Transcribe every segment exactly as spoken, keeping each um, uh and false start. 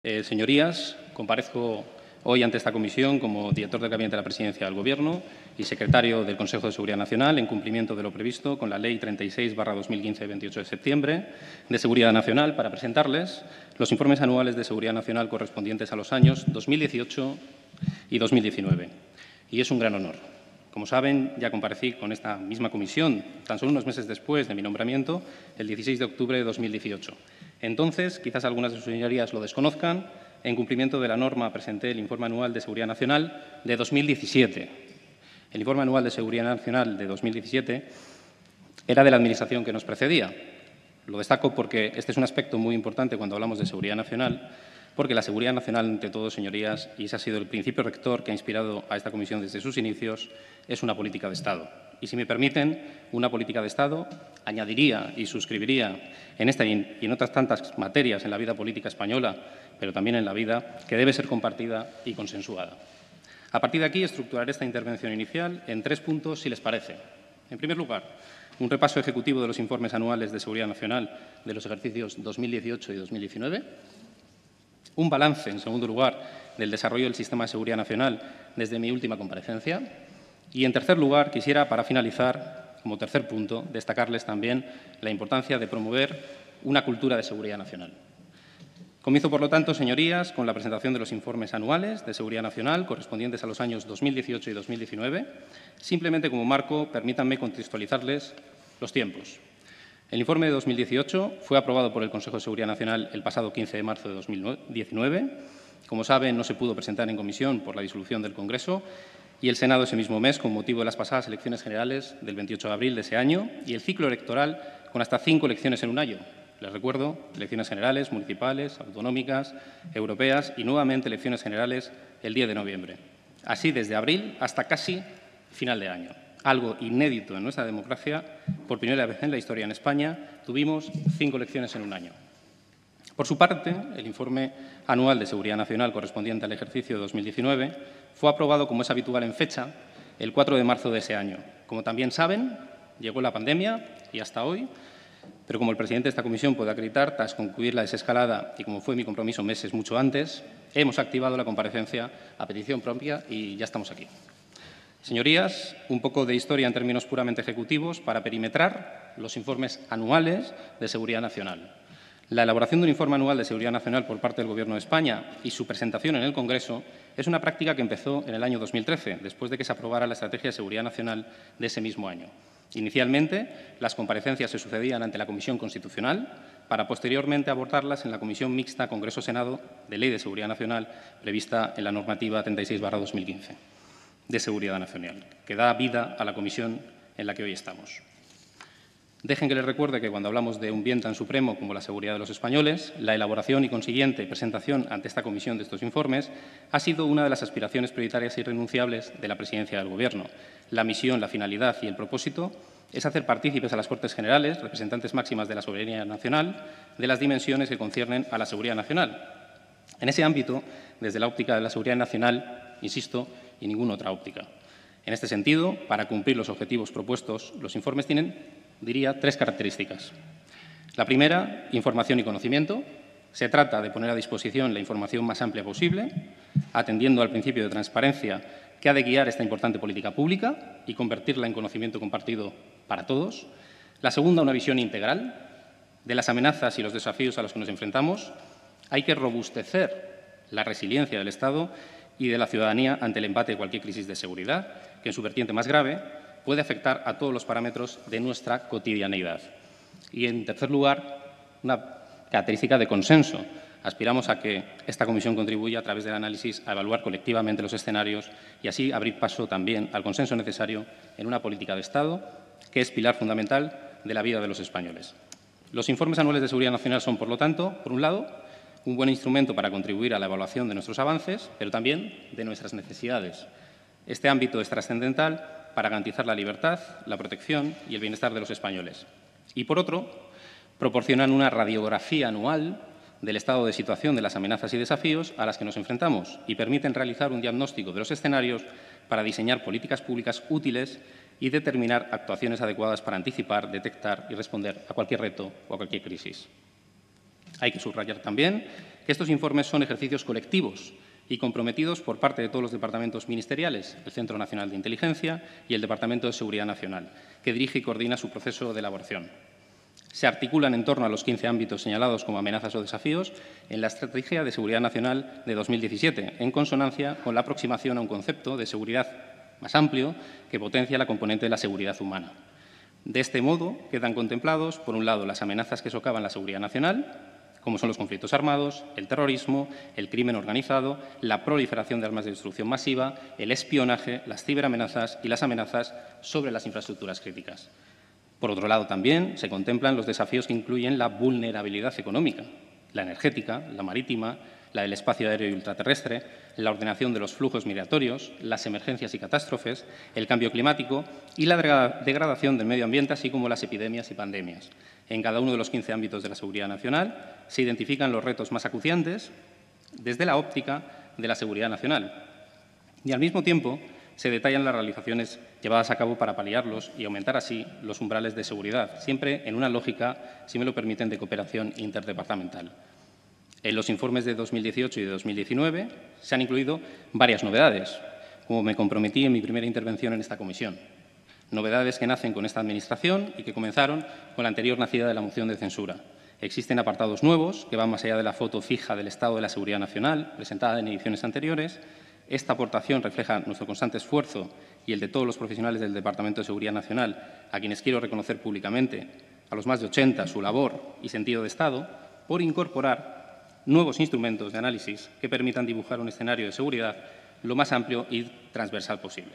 Eh, señorías, comparezco hoy ante esta comisión como director del Gabinete de la Presidencia del Gobierno y secretario del Consejo de Seguridad Nacional en cumplimiento de lo previsto con la Ley treinta y seis barra dos mil quince de veintiocho de septiembre de Seguridad Nacional para presentarles los informes anuales de Seguridad Nacional correspondientes a los años dos mil dieciocho y dos mil diecinueve. Y es un gran honor. Como saben, ya comparecí con esta misma comisión tan solo unos meses después de mi nombramiento, el dieciséis de octubre de dos mil dieciocho. Entonces, quizás algunas de sus señorías lo desconozcan, en cumplimiento de la norma presenté el Informe Anual de Seguridad Nacional de dos mil diecisiete. El Informe Anual de Seguridad Nacional de dos mil diecisiete era de la Administración que nos precedía. Lo destaco porque este es un aspecto muy importante cuando hablamos de seguridad nacional, porque la seguridad nacional, ante todo, señorías, y ese ha sido el principio rector que ha inspirado a esta comisión desde sus inicios, es una política de Estado. Y, si me permiten, una política de Estado añadiría y suscribiría en esta y en otras tantas materias en la vida política española, pero también en la vida, que debe ser compartida y consensuada. A partir de aquí, estructuraré esta intervención inicial en tres puntos, si les parece. En primer lugar, un repaso ejecutivo de los informes anuales de seguridad nacional de los ejercicios dos mil dieciocho y dos mil diecinueve. Un balance, en segundo lugar, del desarrollo del sistema de seguridad nacional desde mi última comparecencia. Y, en tercer lugar, quisiera, para finalizar, como tercer punto, destacarles también la importancia de promover una cultura de seguridad nacional. Comienzo, por lo tanto, señorías, con la presentación de los informes anuales de seguridad nacional correspondientes a los años dos mil dieciocho y dos mil diecinueve. Simplemente, como marco, permítanme contextualizarles los tiempos. El informe de dos mil dieciocho fue aprobado por el Consejo de Seguridad Nacional el pasado quince de marzo de dos mil diecinueve. Como saben, no se pudo presentar en comisión por la disolución del Congreso y el Senado ese mismo mes, con motivo de las pasadas elecciones generales del veintiocho de abril de ese año y el ciclo electoral con hasta cinco elecciones en un año. Les recuerdo, elecciones generales, municipales, autonómicas, europeas y nuevamente elecciones generales el diez de noviembre. Así desde abril hasta casi final de año. Algo inédito en nuestra democracia, por primera vez en la historia en España, tuvimos cinco elecciones en un año. Por su parte, el informe anual de Seguridad Nacional correspondiente al ejercicio de dos mil diecinueve fue aprobado, como es habitual en fecha, el cuatro de marzo de ese año. Como también saben, llegó la pandemia y hasta hoy, pero como el presidente de esta comisión puede acreditar, tras concluir la desescalada y como fue mi compromiso meses mucho antes, hemos activado la comparecencia a petición propia y ya estamos aquí. Señorías, un poco de historia en términos puramente ejecutivos para perimetrar los informes anuales de seguridad nacional. La elaboración de un informe anual de seguridad nacional por parte del Gobierno de España y su presentación en el Congreso es una práctica que empezó en el año dos mil trece, después de que se aprobara la Estrategia de Seguridad Nacional de ese mismo año. Inicialmente, las comparecencias se sucedían ante la Comisión Constitucional para posteriormente abordarlas en la Comisión Mixta Congreso-Senado de Ley de Seguridad Nacional prevista en la normativa treinta y seis barra dos mil quince de Seguridad Nacional, que da vida a la comisión en la que hoy estamos. Dejen que les recuerde que cuando hablamos de un bien tan supremo como la seguridad de los españoles, la elaboración y consiguiente presentación ante esta comisión de estos informes ha sido una de las aspiraciones prioritarias e irrenunciables de la Presidencia del Gobierno. La misión, la finalidad y el propósito es hacer partícipes a las Cortes Generales, representantes máximas de la soberanía nacional, de las dimensiones que conciernen a la seguridad nacional. En ese ámbito, desde la óptica de la seguridad nacional, insisto, y ninguna otra óptica. En este sentido, para cumplir los objetivos propuestos, los informes tienen, diría, tres características. La primera, información y conocimiento. Se trata de poner a disposición la información más amplia posible, atendiendo al principio de transparencia que ha de guiar esta importante política pública y convertirla en conocimiento compartido para todos. La segunda, una visión integral de las amenazas y los desafíos a los que nos enfrentamos. Hay que robustecer la resiliencia del Estado y de la ciudadanía ante el embate de cualquier crisis de seguridad, que en su vertiente más grave puede afectar a todos los parámetros de nuestra cotidianeidad. Y, en tercer lugar, una característica de consenso. Aspiramos a que esta comisión contribuya, a través del análisis, a evaluar colectivamente los escenarios y así abrir paso también al consenso necesario en una política de Estado que es pilar fundamental de la vida de los españoles. Los informes anuales de seguridad nacional son, por lo tanto, por un lado, un buen instrumento para contribuir a la evaluación de nuestros avances, pero también de nuestras necesidades. Este ámbito es trascendental para garantizar la libertad, la protección y el bienestar de los españoles. Y, por otro, proporcionan una radiografía anual del estado de situación de las amenazas y desafíos a las que nos enfrentamos y permiten realizar un diagnóstico de los escenarios para diseñar políticas públicas útiles y determinar actuaciones adecuadas para anticipar, detectar y responder a cualquier reto o a cualquier crisis. Hay que subrayar también que estos informes son ejercicios colectivos y comprometidos por parte de todos los departamentos ministeriales, el Centro Nacional de Inteligencia y el Departamento de Seguridad Nacional, que dirige y coordina su proceso de elaboración. Se articulan en torno a los quince ámbitos señalados como amenazas o desafíos en la Estrategia de Seguridad Nacional de dos mil diecisiete, en consonancia con la aproximación a un concepto de seguridad más amplio que potencia la componente de la seguridad humana. De este modo, quedan contemplados, por un lado, las amenazas que socavan la seguridad nacional, como son los conflictos armados, el terrorismo, el crimen organizado, la proliferación de armas de destrucción masiva, el espionaje, las ciberamenazas y las amenazas sobre las infraestructuras críticas. Por otro lado, también se contemplan los desafíos que incluyen la vulnerabilidad económica, la energética, la marítima, la del espacio aéreo y ultraterrestre, la ordenación de los flujos migratorios, las emergencias y catástrofes, el cambio climático y la degradación del medio ambiente, así como las epidemias y pandemias. En cada uno de los quince ámbitos de la seguridad nacional se identifican los retos más acuciantes desde la óptica de la seguridad nacional y, al mismo tiempo, se detallan las realizaciones llevadas a cabo para paliarlos y aumentar así los umbrales de seguridad, siempre en una lógica, si me lo permiten, de cooperación interdepartamental. En los informes de dos mil dieciocho y de dos mil diecinueve se han incluido varias novedades, como me comprometí en mi primera intervención en esta comisión. Novedades que nacen con esta Administración y que comenzaron con la anterior nacida de la moción de censura. Existen apartados nuevos que van más allá de la foto fija del estado de la seguridad nacional, presentada en ediciones anteriores. Esta aportación refleja nuestro constante esfuerzo y el de todos los profesionales del Departamento de Seguridad Nacional, a quienes quiero reconocer públicamente, a los más de ochenta, su labor y sentido de Estado, por incorporar nuevos instrumentos de análisis que permitan dibujar un escenario de seguridad lo más amplio y transversal posible.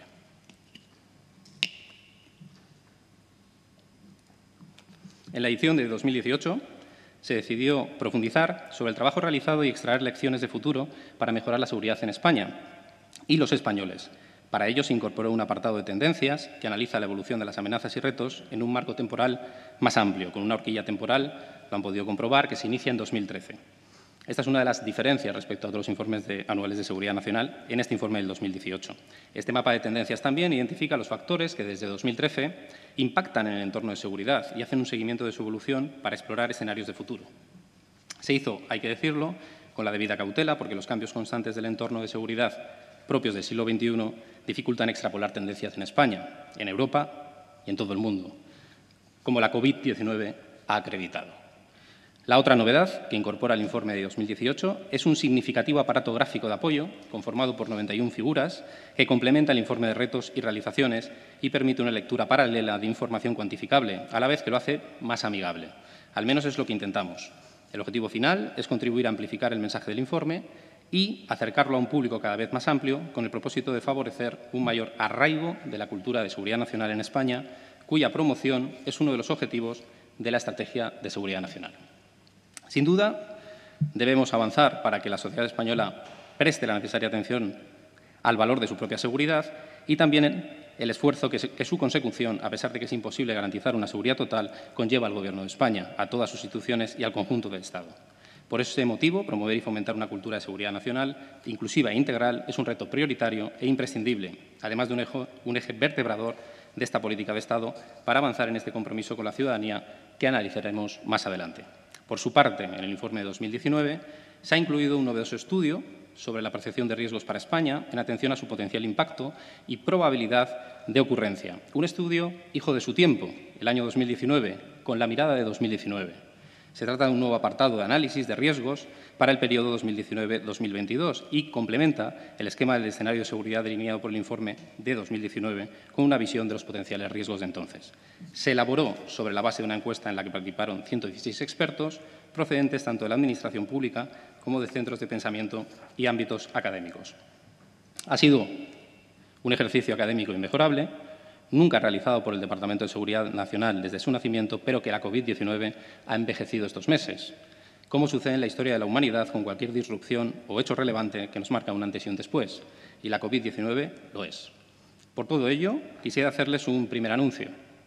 En la edición de dos mil dieciocho se decidió profundizar sobre el trabajo realizado y extraer lecciones de futuro para mejorar la seguridad en España y los españoles. Para ello se incorporó un apartado de tendencias que analiza la evolución de las amenazas y retos en un marco temporal más amplio, con una horquilla temporal, lo han podido comprobar, que se inicia en dos mil trece. Esta es una de las diferencias respecto a otros informes de, anuales de seguridad nacional en este informe del dos mil dieciocho. Este mapa de tendencias también identifica los factores que desde dos mil trece impactan en el entorno de seguridad y hacen un seguimiento de su evolución para explorar escenarios de futuro. Se hizo, hay que decirlo, con la debida cautela, porque los cambios constantes del entorno de seguridad propios del siglo veintiuno dificultan extrapolar tendencias en España, en Europa y en todo el mundo, como la COVID diecinueve ha acreditado. La otra novedad que incorpora el informe de dos mil dieciocho es un significativo aparato gráfico de apoyo, conformado por noventa y una figuras, que complementa el informe de retos y realizaciones y permite una lectura paralela de información cuantificable, a la vez que lo hace más amigable. Al menos es lo que intentamos. El objetivo final es contribuir a amplificar el mensaje del informe y acercarlo a un público cada vez más amplio, con el propósito de favorecer un mayor arraigo de la cultura de seguridad nacional en España, cuya promoción es uno de los objetivos de la Estrategia de Seguridad Nacional. Sin duda, debemos avanzar para que la sociedad española preste la necesaria atención al valor de su propia seguridad y también el esfuerzo que, se, que su consecución, a pesar de que es imposible garantizar una seguridad total, conlleva al Gobierno de España, a todas sus instituciones y al conjunto del Estado. Por ese motivo, promover y fomentar una cultura de seguridad nacional inclusiva e integral es un reto prioritario e imprescindible, además de un eje, un eje vertebrador de esta política de Estado para avanzar en este compromiso con la ciudadanía que analizaremos más adelante. Por su parte, en el informe de dos mil diecinueve se ha incluido un novedoso estudio sobre la percepción de riesgos para España en atención a su potencial impacto y probabilidad de ocurrencia. Un estudio hijo de su tiempo, el año dos mil diecinueve, con la mirada de dos mil diecinueve. Se trata de un nuevo apartado de análisis de riesgos para el periodo dos mil diecinueve dos mil veintidós y complementa el esquema del escenario de seguridad delineado por el informe de dos mil diecinueve con una visión de los potenciales riesgos de entonces. Se elaboró sobre la base de una encuesta en la que participaron ciento dieciséis expertos procedentes tanto de la Administración pública como de centros de pensamiento y ámbitos académicos. Ha sido un ejercicio académico inmejorable, nunca realizado por el Departamento de Seguridad Nacional desde su nacimiento, pero que la COVID diecinueve ha envejecido estos meses, como sucede en la historia de la humanidad con cualquier disrupción o hecho relevante que nos marca un antes y un después, y la COVID diecinueve lo es. Por todo ello, quisiera hacerles un primer anuncio.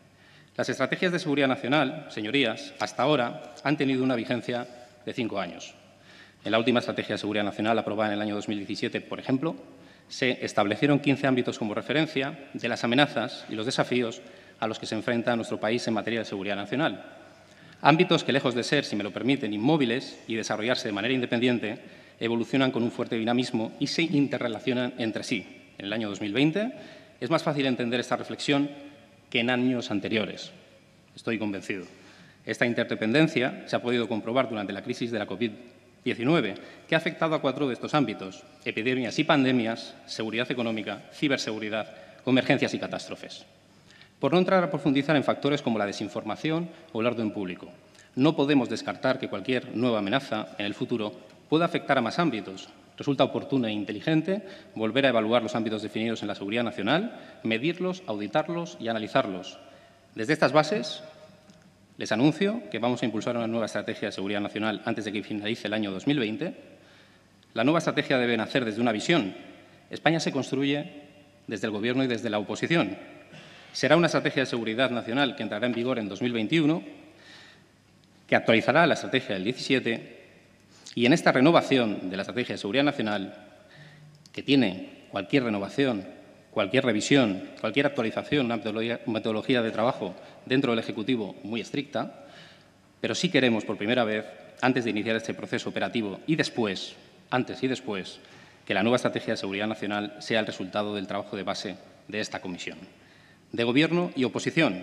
Las estrategias de seguridad nacional, señorías, hasta ahora han tenido una vigencia de cinco años. En la última Estrategia de Seguridad Nacional, aprobada en el año dos mil diecisiete, por ejemplo, se establecieron quince ámbitos como referencia de las amenazas y los desafíos a los que se enfrenta nuestro país en materia de seguridad nacional. Ámbitos que, lejos de ser, si me lo permiten, inmóviles y desarrollarse de manera independiente, evolucionan con un fuerte dinamismo y se interrelacionan entre sí. En el año dos mil veinte es más fácil entender esta reflexión que en años anteriores. Estoy convencido. Esta interdependencia se ha podido comprobar durante la crisis de la COVID diecinueve, que ha afectado a cuatro de estos ámbitos: epidemias y pandemias, seguridad económica, ciberseguridad, emergencias y catástrofes. Por no entrar a profundizar en factores como la desinformación o el orden público, no podemos descartar que cualquier nueva amenaza en el futuro pueda afectar a más ámbitos. Resulta oportuno e inteligente volver a evaluar los ámbitos definidos en la seguridad nacional, medirlos, auditarlos y analizarlos. Desde estas bases, les anuncio que vamos a impulsar una nueva estrategia de seguridad nacional antes de que finalice el año dos mil veinte. La nueva estrategia debe nacer desde una visión. España se construye desde el Gobierno y desde la oposición. Será una estrategia de seguridad nacional que entrará en vigor en dos mil veintiuno, que actualizará la estrategia del diecisiete, y en esta renovación de la estrategia de seguridad nacional, que tiene cualquier renovación, cualquier revisión, cualquier actualización, una metodología, metodología de trabajo dentro del Ejecutivo muy estricta, pero sí queremos, por primera vez, antes de iniciar este proceso operativo y después, antes y después, que la nueva estrategia de seguridad nacional sea el resultado del trabajo de base de esta comisión. De Gobierno y oposición,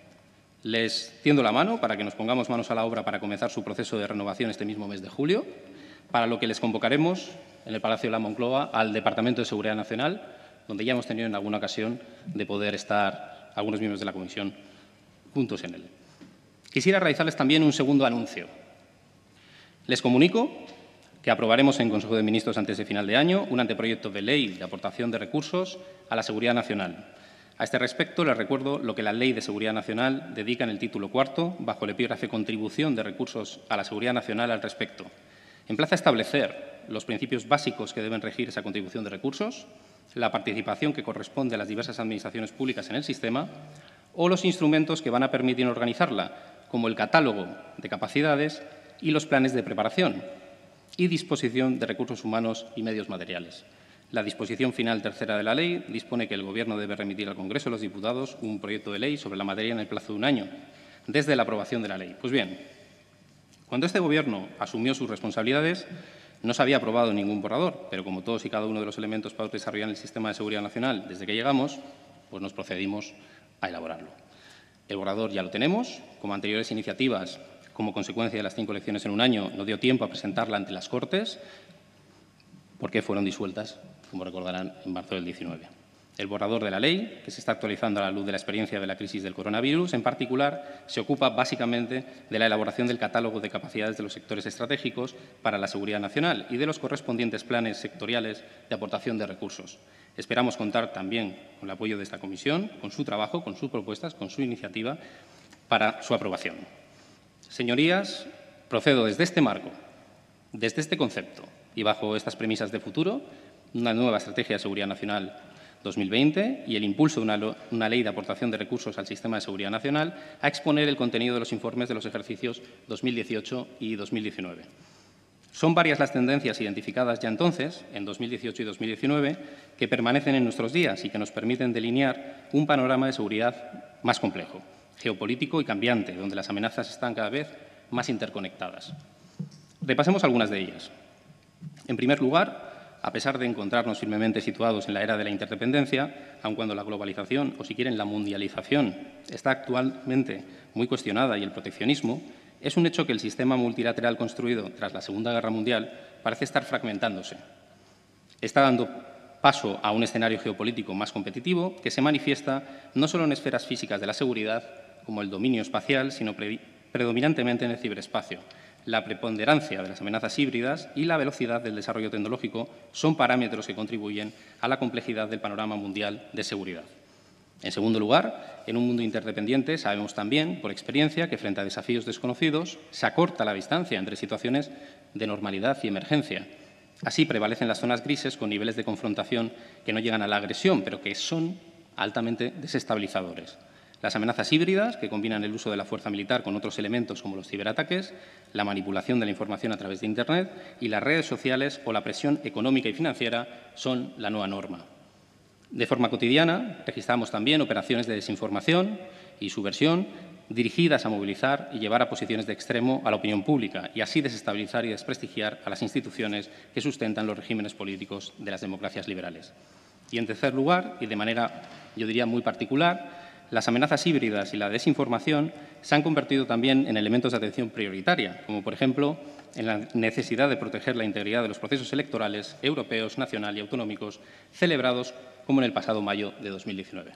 les tiendo la mano para que nos pongamos manos a la obra para comenzar su proceso de renovación este mismo mes de julio, para lo que les convocaremos en el Palacio de la Moncloa al Departamento de Seguridad Nacional, donde ya hemos tenido en alguna ocasión de poder estar algunos miembros de la comisión juntos en él. Quisiera realizarles también un segundo anuncio. Les comunico que aprobaremos en Consejo de Ministros antes de final de año un anteproyecto de ley de aportación de recursos a la seguridad nacional. A este respecto, les recuerdo lo que la Ley de Seguridad Nacional dedica en el título cuarto, bajo el epígrafe Contribución de recursos a la seguridad nacional al respecto. Emplaza a establecer los principios básicos que deben regir esa contribución de recursos, la participación que corresponde a las diversas administraciones públicas en el sistema o los instrumentos que van a permitir organizarla, como el catálogo de capacidades y los planes de preparación y disposición de recursos humanos y medios materiales. La disposición final tercera de la ley dispone que el Gobierno debe remitir al Congreso de los Diputados un proyecto de ley sobre la materia en el plazo de un año, desde la aprobación de la ley. Pues bien, cuando este Gobierno asumió sus responsabilidades, no se había aprobado ningún borrador, pero como todos y cada uno de los elementos para desarrollar el sistema de seguridad nacional desde que llegamos, pues nos procedimos a elaborarlo. El borrador ya lo tenemos. Como anteriores iniciativas, como consecuencia de las cinco elecciones en un año, no dio tiempo a presentarla ante las Cortes, porque fueron disueltas, como recordarán, en marzo del diecinueve. El borrador de la ley, que se está actualizando a la luz de la experiencia de la crisis del coronavirus, en particular, se ocupa básicamente de la elaboración del catálogo de capacidades de los sectores estratégicos para la seguridad nacional y de los correspondientes planes sectoriales de aportación de recursos. Esperamos contar también con el apoyo de esta comisión, con su trabajo, con sus propuestas, con su iniciativa para su aprobación. Señorías, procedo desde este marco, desde este concepto y bajo estas premisas de futuro, una nueva estrategia de seguridad nacional dos mil veinte y el impulso de una, una ley de aportación de recursos al sistema de seguridad nacional, a exponer el contenido de los informes de los ejercicios dos mil dieciocho y dos mil diecinueve. Son varias las tendencias identificadas ya entonces, en dos mil dieciocho y dos mil diecinueve, que permanecen en nuestros días y que nos permiten delinear un panorama de seguridad más complejo, geopolítico y cambiante, donde las amenazas están cada vez más interconectadas. Repasemos algunas de ellas. En primer lugar, a pesar de encontrarnos firmemente situados en la era de la interdependencia, aun cuando la globalización, o si quieren la mundialización, está actualmente muy cuestionada y el proteccionismo, es un hecho que el sistema multilateral construido tras la Segunda Guerra Mundial parece estar fragmentándose. Está dando paso a un escenario geopolítico más competitivo que se manifiesta no solo en esferas físicas de la seguridad, como el dominio espacial, sino pre predominantemente en el ciberespacio. La preponderancia de las amenazas híbridas y la velocidad del desarrollo tecnológico son parámetros que contribuyen a la complejidad del panorama mundial de seguridad. En segundo lugar, en un mundo interdependiente sabemos también, por experiencia, que frente a desafíos desconocidos se acorta la distancia entre situaciones de normalidad y emergencia. Así prevalecen las zonas grises con niveles de confrontación que no llegan a la agresión, pero que son altamente desestabilizadores. Las amenazas híbridas, que combinan el uso de la fuerza militar con otros elementos como los ciberataques, la manipulación de la información a través de Internet y las redes sociales o la presión económica y financiera, son la nueva norma. De forma cotidiana, registramos también operaciones de desinformación y subversión dirigidas a movilizar y llevar a posiciones de extremo a la opinión pública y así desestabilizar y desprestigiar a las instituciones que sustentan los regímenes políticos de las democracias liberales. Y, en tercer lugar, y de manera, yo diría, muy particular, las amenazas híbridas y la desinformación se han convertido también en elementos de atención prioritaria, como, por ejemplo, en la necesidad de proteger la integridad de los procesos electorales europeos, nacional y autonómicos celebrados como en el pasado mayo de dos mil diecinueve.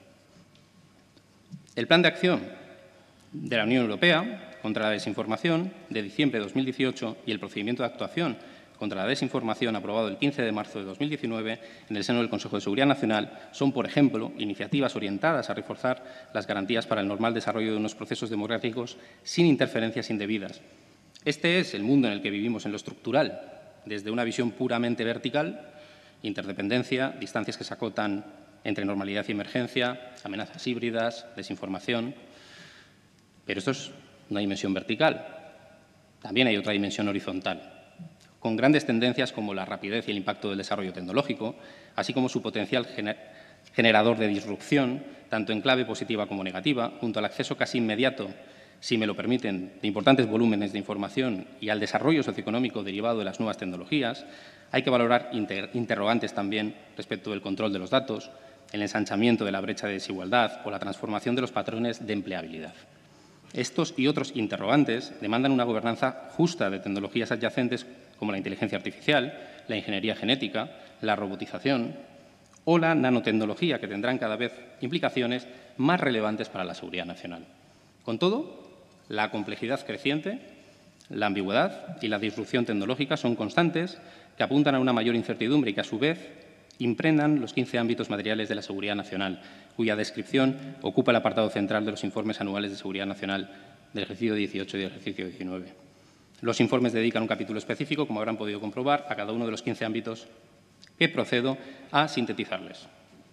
El Plan de Acción de la Unión Europea contra la desinformación de diciembre de dos mil dieciocho y el procedimiento de actuación contra la desinformación aprobado el quince de marzo de dos mil diecinueve en el seno del Consejo de Seguridad Nacional son, por ejemplo, iniciativas orientadas a reforzar las garantías para el normal desarrollo de unos procesos democráticos sin interferencias indebidas. Este es el mundo en el que vivimos en lo estructural, desde una visión puramente vertical, interdependencia, distancias que se acotan entre normalidad y emergencia, amenazas híbridas, desinformación. Pero esto es una dimensión vertical. También hay otra dimensión horizontal, con grandes tendencias como la rapidez y el impacto del desarrollo tecnológico, así como su potencial gener generador de disrupción, tanto en clave positiva como negativa, junto al acceso casi inmediato, si me lo permiten, de importantes volúmenes de información y al desarrollo socioeconómico derivado de las nuevas tecnologías. Hay que valorar inter interrogantes también respecto del control de los datos, el ensanchamiento de la brecha de desigualdad o la transformación de los patrones de empleabilidad. Estos y otros interrogantes demandan una gobernanza justa de tecnologías adyacentes como la inteligencia artificial, la ingeniería genética, la robotización o la nanotecnología, que tendrán cada vez implicaciones más relevantes para la seguridad nacional. Con todo, la complejidad creciente, la ambigüedad y la disrupción tecnológica son constantes que apuntan a una mayor incertidumbre y que, a su vez, impregnan los quince ámbitos materiales de la seguridad nacional, cuya descripción ocupa el apartado central de los informes anuales de seguridad nacional del ejercicio dieciocho y del ejercicio diecinueve. Los informes dedican un capítulo específico, como habrán podido comprobar, a cada uno de los quince ámbitos que procedo a sintetizarles.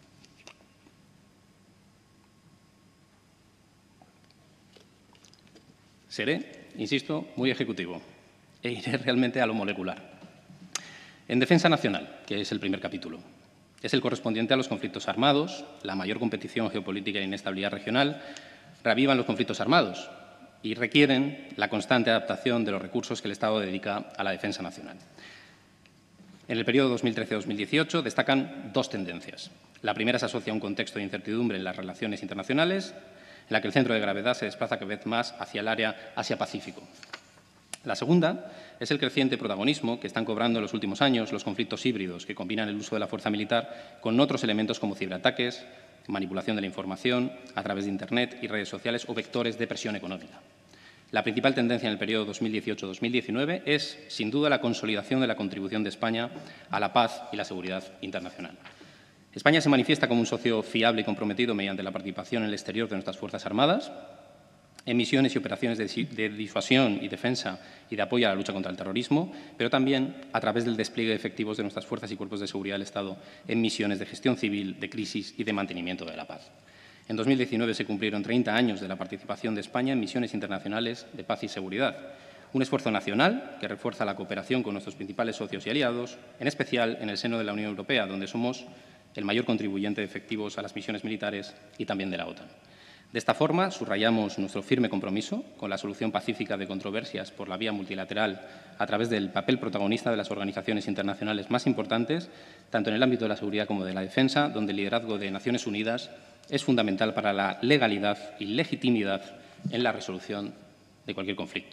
Seré, insisto, muy ejecutivo e iré realmente a lo molecular. En defensa nacional, que es el primer capítulo, es el correspondiente a los conflictos armados. La mayor competición geopolítica e inestabilidad regional reavivan los conflictos armados y requieren la constante adaptación de los recursos que el Estado dedica a la defensa nacional. En el periodo dos mil trece a dos mil dieciocho destacan dos tendencias. La primera se asocia a un contexto de incertidumbre en las relaciones internacionales, en la que el centro de gravedad se desplaza cada vez más hacia el área Asia-Pacífico. La segunda es el creciente protagonismo que están cobrando en los últimos años los conflictos híbridos, que combinan el uso de la fuerza militar con otros elementos como ciberataques, manipulación de la información a través de Internet y redes sociales o vectores de presión económica. La principal tendencia en el periodo dos mil dieciocho a dos mil diecinueve es, sin duda, la consolidación de la contribución de España a la paz y la seguridad internacional. España se manifiesta como un socio fiable y comprometido mediante la participación en el exterior de nuestras Fuerzas Armadas, en misiones y operaciones de disuasión y defensa y de apoyo a la lucha contra el terrorismo, pero también a través del despliegue de efectivos de nuestras fuerzas y cuerpos de seguridad del Estado en misiones de gestión civil, de crisis y de mantenimiento de la paz. En dos mil diecinueve se cumplieron treinta años de la participación de España en misiones internacionales de paz y seguridad, un esfuerzo nacional que refuerza la cooperación con nuestros principales socios y aliados, en especial en el seno de la Unión Europea, donde somos el mayor contribuyente de efectivos a las misiones militares y también de la OTAN. De esta forma, subrayamos nuestro firme compromiso con la solución pacífica de controversias por la vía multilateral a través del papel protagonista de las organizaciones internacionales más importantes, tanto en el ámbito de la seguridad como de la defensa, donde el liderazgo de Naciones Unidas es fundamental para la legalidad y legitimidad en la resolución de cualquier conflicto.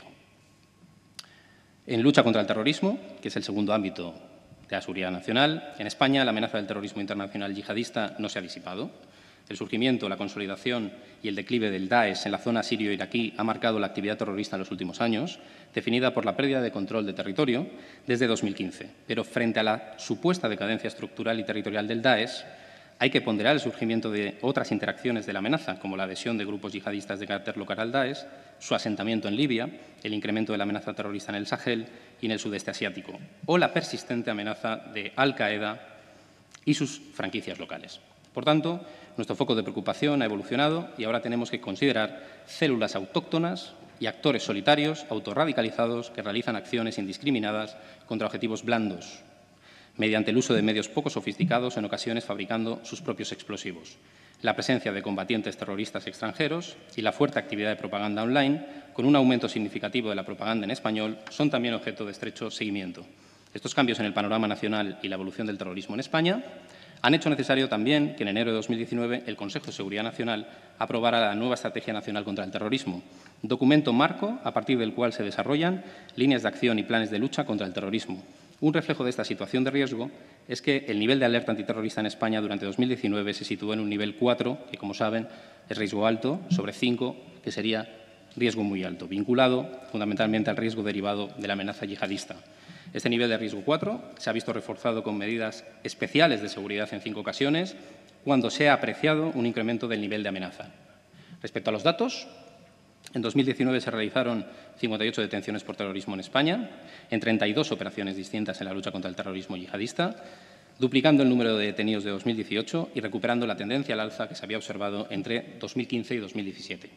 En lucha contra el terrorismo, que es el segundo ámbito de la seguridad nacional, en España la amenaza del terrorismo internacional yihadista no se ha disipado. El surgimiento, la consolidación y el declive del Daesh en la zona sirio-iraquí ha marcado la actividad terrorista en los últimos años, definida por la pérdida de control de territorio desde dos mil quince. Pero frente a la supuesta decadencia estructural y territorial del Daesh, hay que ponderar el surgimiento de otras interacciones de la amenaza, como la adhesión de grupos yihadistas de carácter local al Daesh, su asentamiento en Libia, el incremento de la amenaza terrorista en el Sahel y en el sudeste asiático, o la persistente amenaza de Al-Qaeda y sus franquicias locales. Por tanto, nuestro foco de preocupación ha evolucionado y ahora tenemos que considerar células autóctonas y actores solitarios autorradicalizados que realizan acciones indiscriminadas contra objetivos blandos. mediante el uso de medios poco sofisticados, en ocasiones fabricando sus propios explosivos, la presencia de combatientes terroristas extranjeros y la fuerte actividad de propaganda online, con un aumento significativo de la propaganda en español, son también objeto de estrecho seguimiento. Estos cambios en el panorama nacional y la evolución del terrorismo en España han hecho necesario también que en enero de dos mil diecinueve el Consejo de Seguridad Nacional aprobara la nueva Estrategia Nacional contra el Terrorismo, documento marco a partir del cual se desarrollan líneas de acción y planes de lucha contra el terrorismo. Un reflejo de esta situación de riesgo es que el nivel de alerta antiterrorista en España durante dos mil diecinueve se situó en un nivel cuatro, que, como saben, es riesgo alto, sobre cinco, que sería riesgo muy alto, vinculado fundamentalmente al riesgo derivado de la amenaza yihadista. Este nivel de riesgo cuatro se ha visto reforzado con medidas especiales de seguridad en cinco ocasiones, cuando se ha apreciado un incremento del nivel de amenaza. Respecto a los datos, en dos mil diecinueve se realizaron cincuenta y ocho detenciones por terrorismo en España, en treinta y dos operaciones distintas en la lucha contra el terrorismo yihadista, duplicando el número de detenidos de dos mil dieciocho y recuperando la tendencia al alza que se había observado entre dos mil quince y dos mil diecisiete.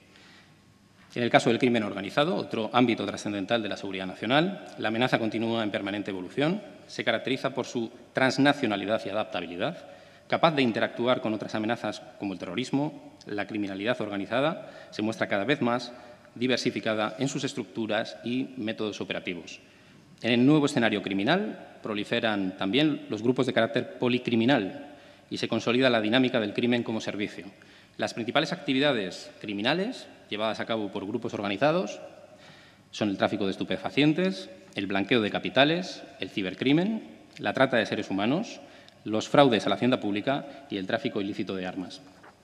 En el caso del crimen organizado, otro ámbito trascendental de la seguridad nacional, la amenaza continúa en permanente evolución, se caracteriza por su transnacionalidad y adaptabilidad, capaz de interactuar con otras amenazas como el terrorismo. La criminalidad organizada se muestra cada vez más diversificada en sus estructuras y métodos operativos. En el nuevo escenario criminal proliferan también los grupos de carácter policriminal y se consolida la dinámica del crimen como servicio. Las principales actividades criminales llevadas a cabo por grupos organizados son el tráfico de estupefacientes, el blanqueo de capitales, el cibercrimen, la trata de seres humanos, los fraudes a la hacienda pública y el tráfico ilícito de armas.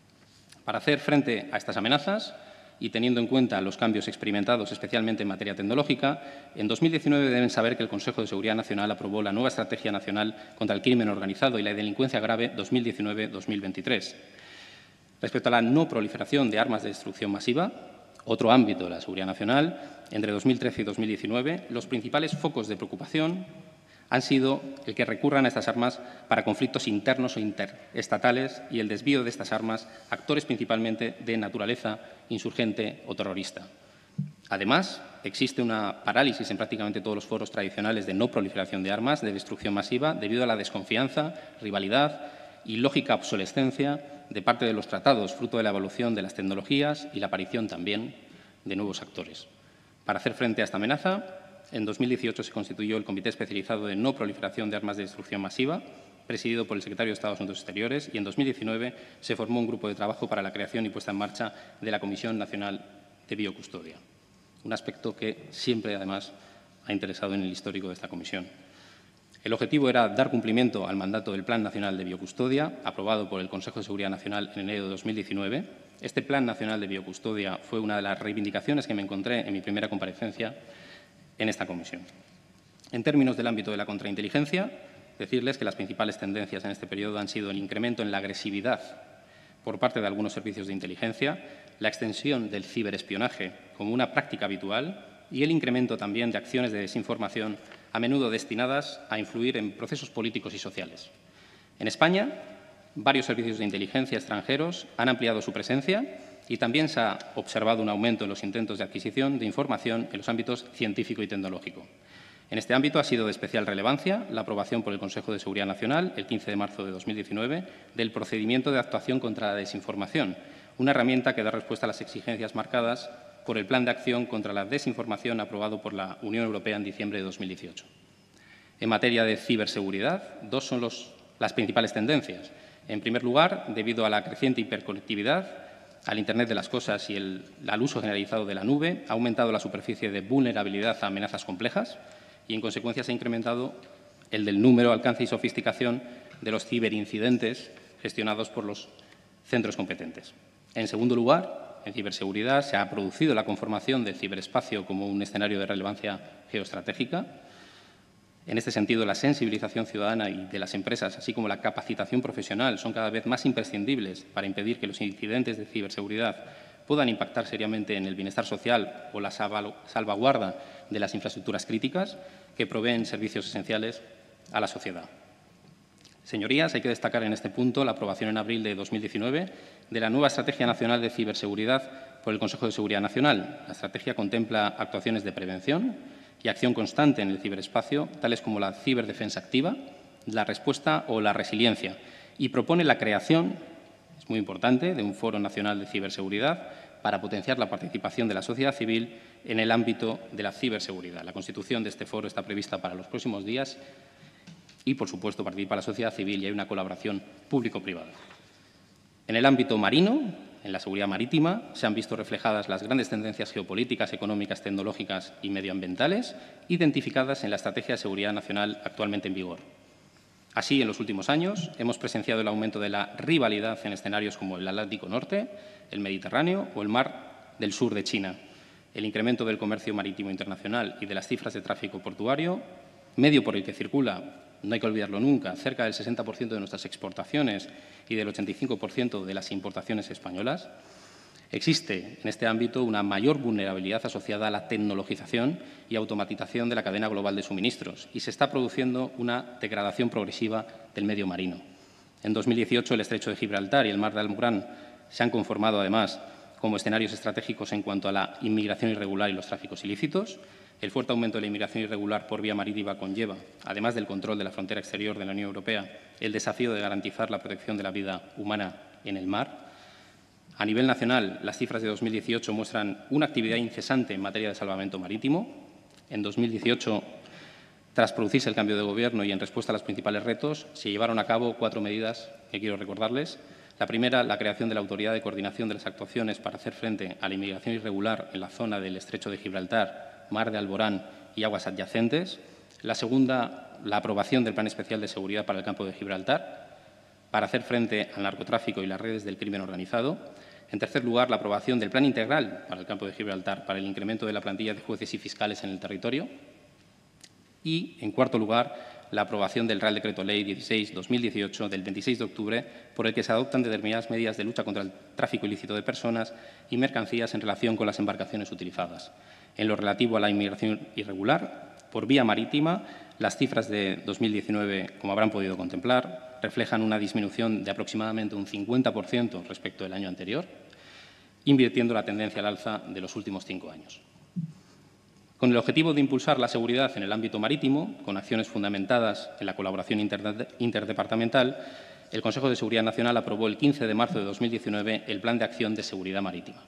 Para hacer frente a estas amenazas y teniendo en cuenta los cambios experimentados, especialmente en materia tecnológica, en dos mil diecinueve deben saber que el Consejo de Seguridad Nacional aprobó la nueva Estrategia Nacional contra el Crimen Organizado y la Delincuencia Grave dos mil diecinueve dos mil veintitrés. Respecto a la no proliferación de armas de destrucción masiva, otro ámbito de la seguridad nacional, entre dos mil trece y dos mil diecinueve, los principales focos de preocupación han sido el que recurran a estas armas para conflictos internos o interestatales y el desvío de estas armas a actores principalmente de naturaleza insurgente o terrorista. Además, existe una parálisis en prácticamente todos los foros tradicionales de no proliferación de armas de destrucción masiva debido a la desconfianza, rivalidad y lógica obsolescencia de parte de los tratados, fruto de la evolución de las tecnologías y la aparición también de nuevos actores. Para hacer frente a esta amenaza, en dos mil dieciocho se constituyó el Comité Especializado de No Proliferación de Armas de Destrucción Masiva, presidido por el Secretario de Estado de Asuntos Exteriores, y en dos mil diecinueve se formó un grupo de trabajo para la creación y puesta en marcha de la Comisión Nacional de Biocustodia, un aspecto que siempre, además, ha interesado en el histórico de esta comisión. El objetivo era dar cumplimiento al mandato del Plan Nacional de Biocustodia, aprobado por el Consejo de Seguridad Nacional en enero de dos mil diecinueve. Este Plan Nacional de Biocustodia fue una de las reivindicaciones que me encontré en mi primera comparecencia en esta comisión. En términos del ámbito de la contrainteligencia, decirles que las principales tendencias en este periodo han sido el incremento en la agresividad por parte de algunos servicios de inteligencia, la extensión del ciberespionaje como una práctica habitual y el incremento también de acciones de desinformación a menudo destinadas a influir en procesos políticos y sociales. En España, varios servicios de inteligencia extranjeros han ampliado su presencia y también se ha observado un aumento en los intentos de adquisición de información en los ámbitos científico y tecnológico. En este ámbito ha sido de especial relevancia la aprobación por el Consejo de Seguridad Nacional, el quince de marzo de dos mil diecinueve, del procedimiento de actuación contra la desinformación, una herramienta que da respuesta a las exigencias marcadas por el Plan de Acción contra la Desinformación aprobado por la Unión Europea en diciembre de dos mil dieciocho. En materia de ciberseguridad, dos son los, las principales tendencias. En primer lugar, debido a la creciente hiperconectividad, al Internet de las cosas y el, al uso generalizado de la nube, ha aumentado la superficie de vulnerabilidad a amenazas complejas y, en consecuencia, se ha incrementado el del número, alcance y sofisticación de los ciberincidentes gestionados por los centros competentes. En segundo lugar, en ciberseguridad se ha producido la conformación del ciberespacio como un escenario de relevancia geoestratégica. En este sentido, la sensibilización ciudadana y de las empresas, así como la capacitación profesional, son cada vez más imprescindibles para impedir que los incidentes de ciberseguridad puedan impactar seriamente en el bienestar social o la salvaguarda de las infraestructuras críticas que proveen servicios esenciales a la sociedad. Señorías, hay que destacar en este punto la aprobación en abril de dos mil diecinueve de la nueva Estrategia Nacional de Ciberseguridad por el Consejo de Seguridad Nacional. La estrategia contempla actuaciones de prevención y acción constante en el ciberespacio, tales como la ciberdefensa activa, la respuesta o la resiliencia y propone la creación, es muy importante, de un Foro Nacional de Ciberseguridad para potenciar la participación de la sociedad civil en el ámbito de la ciberseguridad. La constitución de este foro está prevista para los próximos días y, por supuesto, participa la sociedad civil y hay una colaboración público-privada. En el ámbito marino, en la seguridad marítima, se han visto reflejadas las grandes tendencias geopolíticas, económicas, tecnológicas y medioambientales identificadas en la Estrategia de Seguridad Nacional actualmente en vigor. Así, en los últimos años, hemos presenciado el aumento de la rivalidad en escenarios como el Atlántico Norte, el Mediterráneo o el Mar del Sur de China, el incremento del comercio marítimo internacional y de las cifras de tráfico portuario, medio por el que circula, no hay que olvidarlo nunca, cerca del sesenta por ciento de nuestras exportaciones y del ochenta y cinco por ciento de las importaciones españolas. Existe en este ámbito una mayor vulnerabilidad asociada a la tecnologización y automatización de la cadena global de suministros y se está produciendo una degradación progresiva del medio marino. En dos mil dieciocho, el Estrecho de Gibraltar y el Mar de Alborán se han conformado, además, como escenarios estratégicos en cuanto a la inmigración irregular y los tráficos ilícitos. El fuerte aumento de la inmigración irregular por vía marítima conlleva, además del control de la frontera exterior de la Unión Europea, el desafío de garantizar la protección de la vida humana en el mar. A nivel nacional, las cifras de dos mil dieciocho muestran una actividad incesante en materia de salvamento marítimo. En dos mil dieciocho, tras producirse el cambio de Gobierno y en respuesta a los principales retos, se llevaron a cabo cuatro medidas que quiero recordarles. La primera, la creación de la Autoridad de Coordinación de las Actuaciones para hacer frente a la inmigración irregular en la zona del Estrecho de Gibraltar, Mar de Alborán y aguas adyacentes. La segunda, la aprobación del Plan Especial de Seguridad para el Campo de Gibraltar, para hacer frente al narcotráfico y las redes del crimen organizado. En tercer lugar, la aprobación del Plan Integral para el Campo de Gibraltar para el incremento de la plantilla de jueces y fiscales en el territorio. Y, en cuarto lugar, la aprobación del Real Decreto Ley dieciséis barra dos mil dieciocho del veintiséis de octubre, por el que se adoptan determinadas medidas de lucha contra el tráfico ilícito de personas y mercancías en relación con las embarcaciones utilizadas. En lo relativo a la inmigración irregular, por vía marítima, las cifras de dos mil diecinueve, como habrán podido contemplar, reflejan una disminución de aproximadamente un cincuenta por ciento respecto del año anterior, invirtiendo la tendencia al alza de los últimos cinco años. Con el objetivo de impulsar la seguridad en el ámbito marítimo, con acciones fundamentadas en la colaboración interdepartamental, el Consejo de Seguridad Nacional aprobó el quince de marzo de dos mil diecinueve el Plan de Acción de Seguridad Marítima.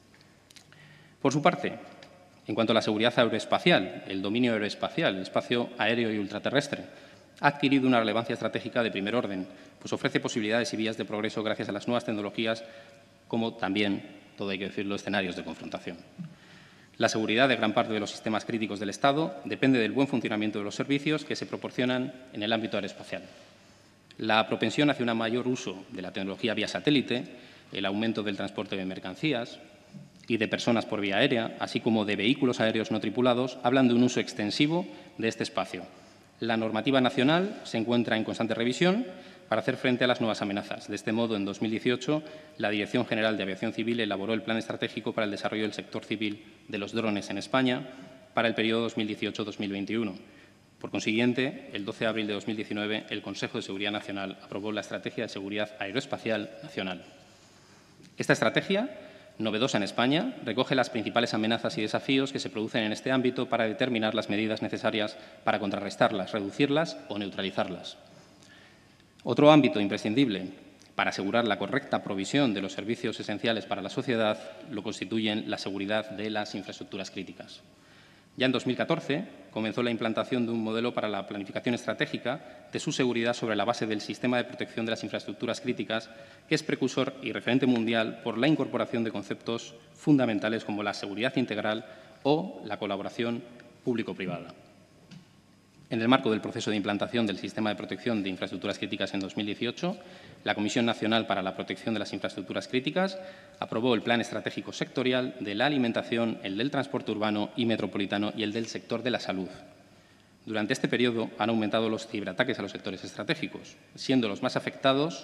Por su parte, en cuanto a la seguridad aeroespacial, el dominio aeroespacial, el espacio aéreo y ultraterrestre, ha adquirido una relevancia estratégica de primer orden, pues ofrece posibilidades y vías de progreso gracias a las nuevas tecnologías, como también, todo hay que decirlo, escenarios de confrontación. La seguridad de gran parte de los sistemas críticos del Estado depende del buen funcionamiento de los servicios que se proporcionan en el ámbito aeroespacial. La propensión hacia un mayor uso de la tecnología vía satélite, el aumento del transporte de mercancías y de personas por vía aérea, así como de vehículos aéreos no tripulados, hablan de un uso extensivo de este espacio. La normativa nacional se encuentra en constante revisión para hacer frente a las nuevas amenazas. De este modo, en dos mil dieciocho, la Dirección General de Aviación Civil elaboró el Plan Estratégico para el Desarrollo del Sector Civil de los Drones en España para el periodo dos mil dieciocho a dos mil veintiuno. Por consiguiente, el doce de abril de dos mil diecinueve, el Consejo de Seguridad Nacional aprobó la Estrategia de Seguridad Aeroespacial Nacional. Esta estrategia, novedosa en España, recoge las principales amenazas y desafíos que se producen en este ámbito para determinar las medidas necesarias para contrarrestarlas, reducirlas o neutralizarlas. Otro ámbito imprescindible para asegurar la correcta provisión de los servicios esenciales para la sociedad lo constituyen la seguridad de las infraestructuras críticas. Ya en dos mil catorce comenzó la implantación de un modelo para la planificación estratégica de su seguridad sobre la base del Sistema de Protección de las Infraestructuras Críticas, que es precursor y referente mundial por la incorporación de conceptos fundamentales como la seguridad integral o la colaboración público-privada. En el marco del proceso de implantación del Sistema de Protección de Infraestructuras Críticas en dos mil dieciocho, la Comisión Nacional para la Protección de las Infraestructuras Críticas aprobó el Plan Estratégico Sectorial de la Alimentación, el del Transporte Urbano y Metropolitano y el del sector de la salud. Durante este periodo han aumentado los ciberataques a los sectores estratégicos, siendo los más afectados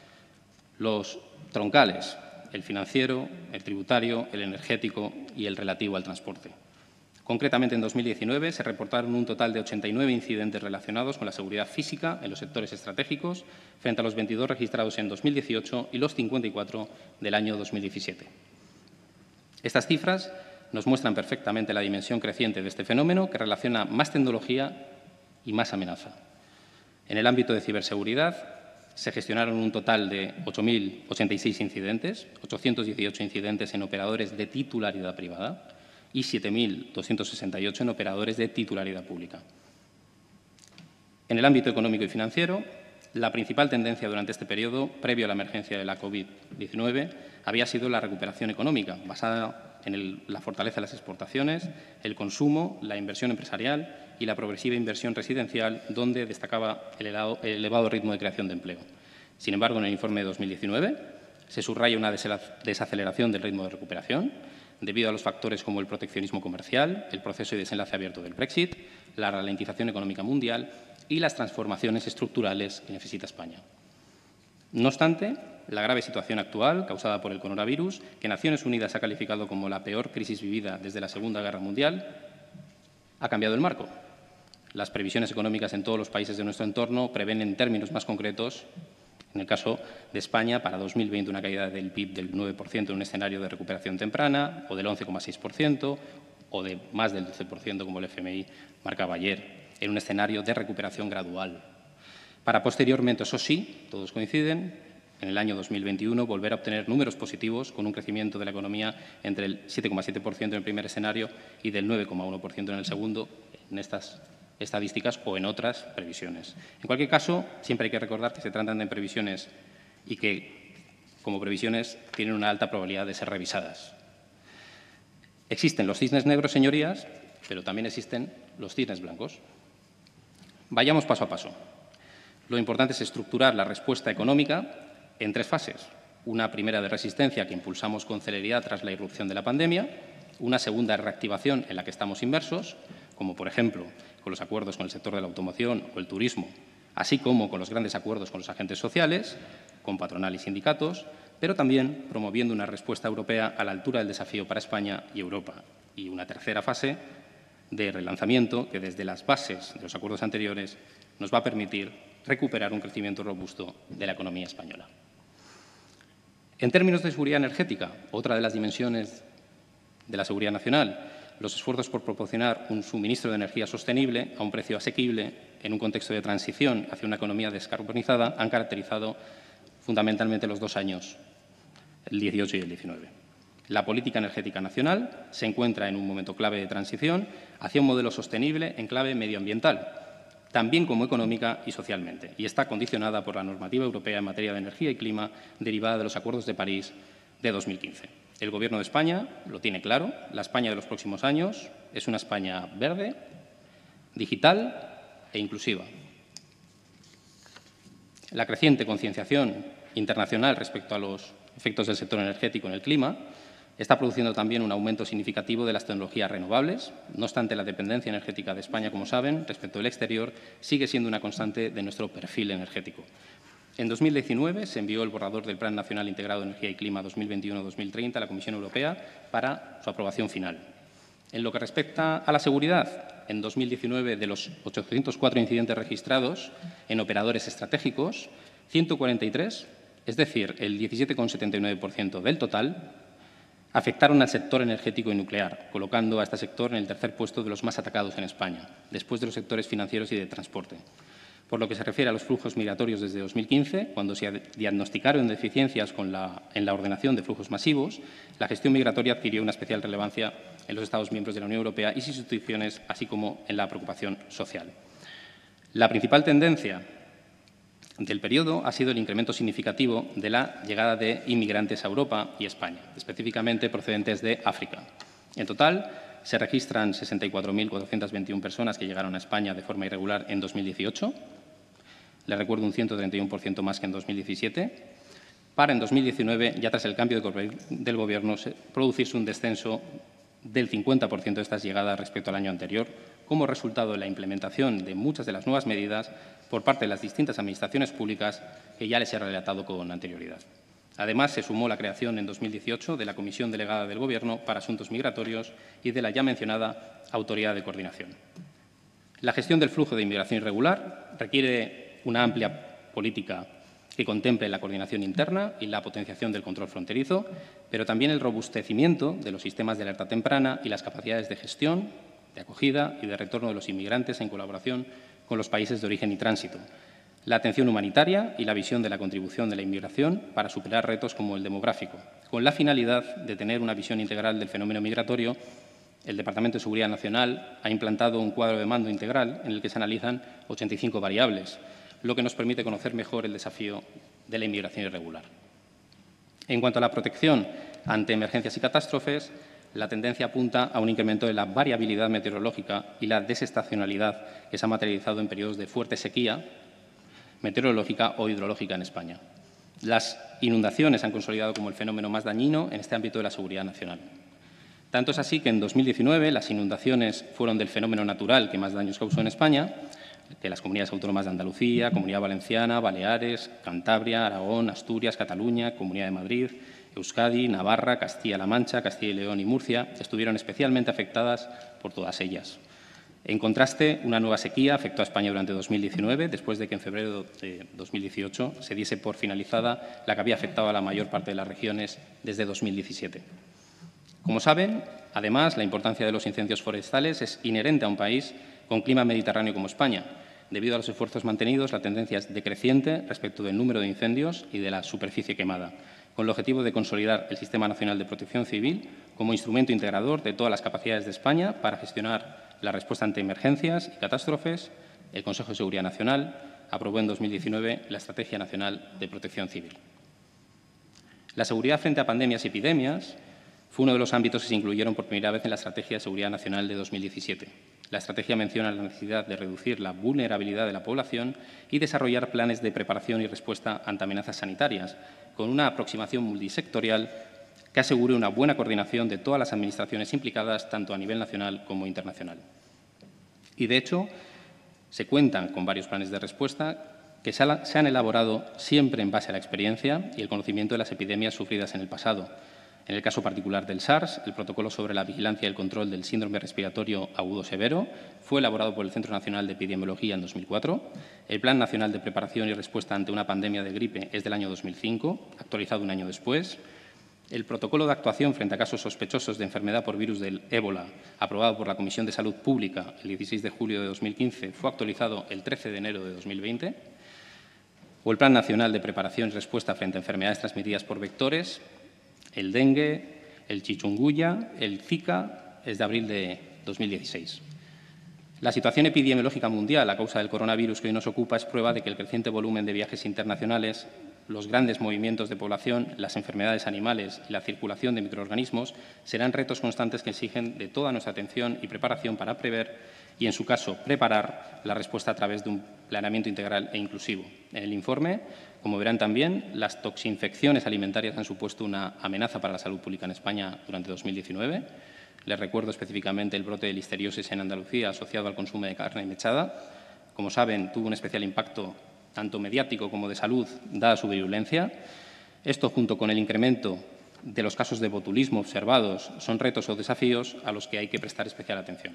los troncales, el financiero, el tributario, el energético y el relativo al transporte. Concretamente, en dos mil diecinueve se reportaron un total de ochenta y nueve incidentes relacionados con la seguridad física en los sectores estratégicos, frente a los veintidós registrados en dos mil dieciocho y los cincuenta y cuatro del año dos mil diecisiete. Estas cifras nos muestran perfectamente la dimensión creciente de este fenómeno, que relaciona más tecnología y más amenaza. En el ámbito de ciberseguridad, se gestionaron un total de ocho mil ochenta y seis incidentes, ochocientos dieciocho incidentes en operadores de titularidad privada y siete mil doscientos sesenta y ocho en operadores de titularidad pública. En el ámbito económico y financiero, la principal tendencia durante este periodo, previo a la emergencia de la COVID diecinueve, había sido la recuperación económica, basada en el, la fortaleza de las exportaciones, el consumo, la inversión empresarial y la progresiva inversión residencial, donde destacaba el elevado, el elevado ritmo de creación de empleo. Sin embargo, en el informe de dos mil diecinueve se subraya una desaceleración del ritmo de recuperación debido a los factores como el proteccionismo comercial, el proceso de desenlace abierto del Brexit, la ralentización económica mundial y las transformaciones estructurales que necesita España. No obstante, la grave situación actual, causada por el coronavirus, que Naciones Unidas ha calificado como la peor crisis vivida desde la Segunda Guerra Mundial, ha cambiado el marco. Las previsiones económicas en todos los países de nuestro entorno prevén en términos más concretos, en el caso de España, para dos mil veinte una caída del P I B del nueve por ciento en un escenario de recuperación temprana, o del once coma seis por ciento, o de más del doce por ciento, como el F M I marcaba ayer, en un escenario de recuperación gradual. Para posteriormente, eso sí, todos coinciden, en el año dos mil veintiuno volver a obtener números positivos con un crecimiento de la economía entre el siete coma siete por ciento en el primer escenario y del nueve coma uno por ciento en el segundo, en estas estadísticas o en otras previsiones. En cualquier caso, siempre hay que recordar que se tratan de previsiones y que, como previsiones, tienen una alta probabilidad de ser revisadas. Existen los cisnes negros, señorías, pero también existen los cisnes blancos. Vayamos paso a paso. Lo importante es estructurar la respuesta económica en tres fases. Una primera de resistencia que impulsamos con celeridad tras la irrupción de la pandemia, una segunda reactivación en la que estamos inmersos, como por ejemplo con los acuerdos con el sector de la automoción o el turismo, así como con los grandes acuerdos con los agentes sociales, con patronal y sindicatos, pero también promoviendo una respuesta europea a la altura del desafío para España y Europa. Y una tercera fase de relanzamiento que desde las bases de los acuerdos anteriores nos va a permitir recuperar un crecimiento robusto de la economía española. En términos de seguridad energética, otra de las dimensiones de la seguridad nacional, los esfuerzos por proporcionar un suministro de energía sostenible a un precio asequible en un contexto de transición hacia una economía descarbonizada han caracterizado fundamentalmente los dos años, el dieciocho y el diecinueve. La política energética nacional se encuentra en un momento clave de transición hacia un modelo sostenible en clave medioambiental, también como económica y socialmente, y está condicionada por la normativa europea en materia de energía y clima derivada de los Acuerdos de París de dos mil quince. El Gobierno de España lo tiene claro. La España de los próximos años es una España verde, digital e inclusiva. La creciente concienciación internacional respecto a los efectos del sector energético en el clima está produciendo también un aumento significativo de las tecnologías renovables. No obstante, la dependencia energética de España, como saben, respecto del exterior, sigue siendo una constante de nuestro perfil energético. En dos mil diecinueve se envió el borrador del Plan Nacional Integrado de Energía y Clima dos mil veintiuno a dos mil treinta a la Comisión Europea para su aprobación final. En lo que respecta a la seguridad, en dos mil diecinueve, de los ochocientos cuatro incidentes registrados en operadores estratégicos, ciento cuarenta y tres, es decir, el diecisiete coma setenta y nueve por ciento del total, afectaron al sector energético y nuclear, colocando a este sector en el tercer puesto de los más atacados en España, después de los sectores financieros y de transporte. Por lo que se refiere a los flujos migratorios desde dos mil quince, cuando se diagnosticaron deficiencias con la, en la ordenación de flujos masivos, la gestión migratoria adquirió una especial relevancia en los Estados miembros de la Unión Europea y sus instituciones, así como en la preocupación social. La principal tendencia del periodo ha sido el incremento significativo de la llegada de inmigrantes a Europa y España, específicamente procedentes de África. En total, se registran sesenta y cuatro mil cuatrocientas veintiuna personas que llegaron a España de forma irregular en dos mil dieciocho. Les recuerdo un ciento treinta y uno por ciento más que en dos mil diecisiete. Para en dos mil diecinueve, ya tras el cambio del Gobierno, producirse un descenso del cincuenta por ciento de estas llegadas respecto al año anterior, como resultado de la implementación de muchas de las nuevas medidas por parte de las distintas administraciones públicas que ya les he relatado con anterioridad. Además, se sumó la creación en dos mil dieciocho de la Comisión Delegada del Gobierno para Asuntos Migratorios y de la ya mencionada Autoridad de Coordinación. La gestión del flujo de inmigración irregular requiere una amplia política que contemple la coordinación interna y la potenciación del control fronterizo, pero también el robustecimiento de los sistemas de alerta temprana y las capacidades de gestión, de acogida y de retorno de los inmigrantes en colaboración con los países de origen y tránsito, la atención humanitaria y la visión de la contribución de la inmigración para superar retos como el demográfico. Con la finalidad de tener una visión integral del fenómeno migratorio, el Departamento de Seguridad Nacional ha implantado un cuadro de mando integral en el que se analizan ochenta y cinco variables, lo que nos permite conocer mejor el desafío de la inmigración irregular. En cuanto a la protección ante emergencias y catástrofes, la tendencia apunta a un incremento de la variabilidad meteorológica y la desestacionalidad que se ha materializado en periodos de fuerte sequía meteorológica o hidrológica en España. Las inundaciones se han consolidado como el fenómeno más dañino en este ámbito de la seguridad nacional. Tanto es así que en dos mil diecinueve las inundaciones fueron del fenómeno natural que más daños causó en España, que las comunidades autónomas de Andalucía, Comunidad Valenciana, Baleares, Cantabria, Aragón, Asturias, Cataluña, Comunidad de Madrid, Euskadi, Navarra, Castilla-La Mancha, Castilla y León y Murcia estuvieron especialmente afectadas por todas ellas. En contraste, una nueva sequía afectó a España durante dos mil diecinueve, después de que en febrero de dos mil dieciocho se diese por finalizada la que había afectado a la mayor parte de las regiones desde dos mil diecisiete. Como saben, además, la importancia de los incendios forestales es inherente a un país con clima mediterráneo como España. Debido a los esfuerzos mantenidos, la tendencia es decreciente respecto del número de incendios y de la superficie quemada, con el objetivo de consolidar el Sistema Nacional de Protección Civil como instrumento integrador de todas las capacidades de España para gestionar la respuesta ante emergencias y catástrofes. El Consejo de Seguridad Nacional aprobó en dos mil diecinueve la Estrategia Nacional de Protección Civil. La seguridad frente a pandemias y epidemias fue uno de los ámbitos que se incluyeron por primera vez en la Estrategia de Seguridad Nacional de dos mil diecisiete. La estrategia menciona la necesidad de reducir la vulnerabilidad de la población y desarrollar planes de preparación y respuesta ante amenazas sanitarias, con una aproximación multisectorial que asegure una buena coordinación de todas las administraciones implicadas, tanto a nivel nacional como internacional. Y, de hecho, se cuentan con varios planes de respuesta que se han elaborado siempre en base a la experiencia y el conocimiento de las epidemias sufridas en el pasado. En el caso particular del SARS, el protocolo sobre la vigilancia y el control del síndrome respiratorio agudo severo fue elaborado por el Centro Nacional de Epidemiología en dos mil cuatro. El Plan Nacional de Preparación y Respuesta ante una pandemia de gripe es del año dos mil cinco, actualizado un año después. El protocolo de actuación frente a casos sospechosos de enfermedad por virus del ébola, aprobado por la Comisión de Salud Pública el dieciséis de julio de dos mil quince, fue actualizado el trece de enero de dos mil veinte. O el Plan Nacional de Preparación y Respuesta frente a enfermedades transmitidas por vectores, el dengue, el chikungunya, el Zika, es de abril de dos mil dieciséis. La situación epidemiológica mundial a causa del coronavirus que hoy nos ocupa es prueba de que el creciente volumen de viajes internacionales, los grandes movimientos de población, las enfermedades animales y la circulación de microorganismos serán retos constantes que exigen de toda nuestra atención y preparación para prever y, en su caso, preparar la respuesta a través de un planeamiento integral e inclusivo. En el informe, como verán también, las toxinfecciones alimentarias han supuesto una amenaza para la salud pública en España durante dos mil diecinueve. Les recuerdo específicamente el brote de listeriosis en Andalucía asociado al consumo de carne mechada. Como saben, tuvo un especial impacto tanto mediático como de salud, dada su virulencia. Esto, junto con el incremento de los casos de botulismo observados, son retos o desafíos a los que hay que prestar especial atención.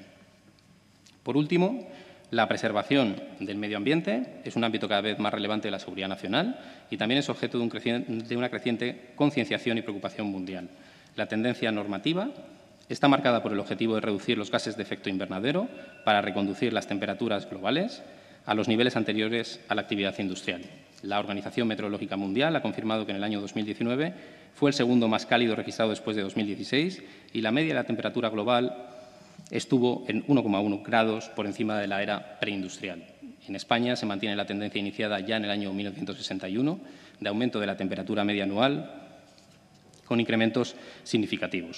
Por último, la preservación del medio ambiente es un ámbito cada vez más relevante de la seguridad nacional y también es objeto de, un creciente, de una creciente concienciación y preocupación mundial. La tendencia normativa está marcada por el objetivo de reducir los gases de efecto invernadero para reconducir las temperaturas globales a los niveles anteriores a la actividad industrial. La Organización Meteorológica Mundial ha confirmado que en el año dos mil diecinueve fue el segundo más cálido registrado después de dos mil dieciséis y la media de la temperatura global estuvo en uno coma uno grados por encima de la era preindustrial. En España se mantiene la tendencia iniciada ya en el año mil novecientos sesenta y uno de aumento de la temperatura media anual con incrementos significativos.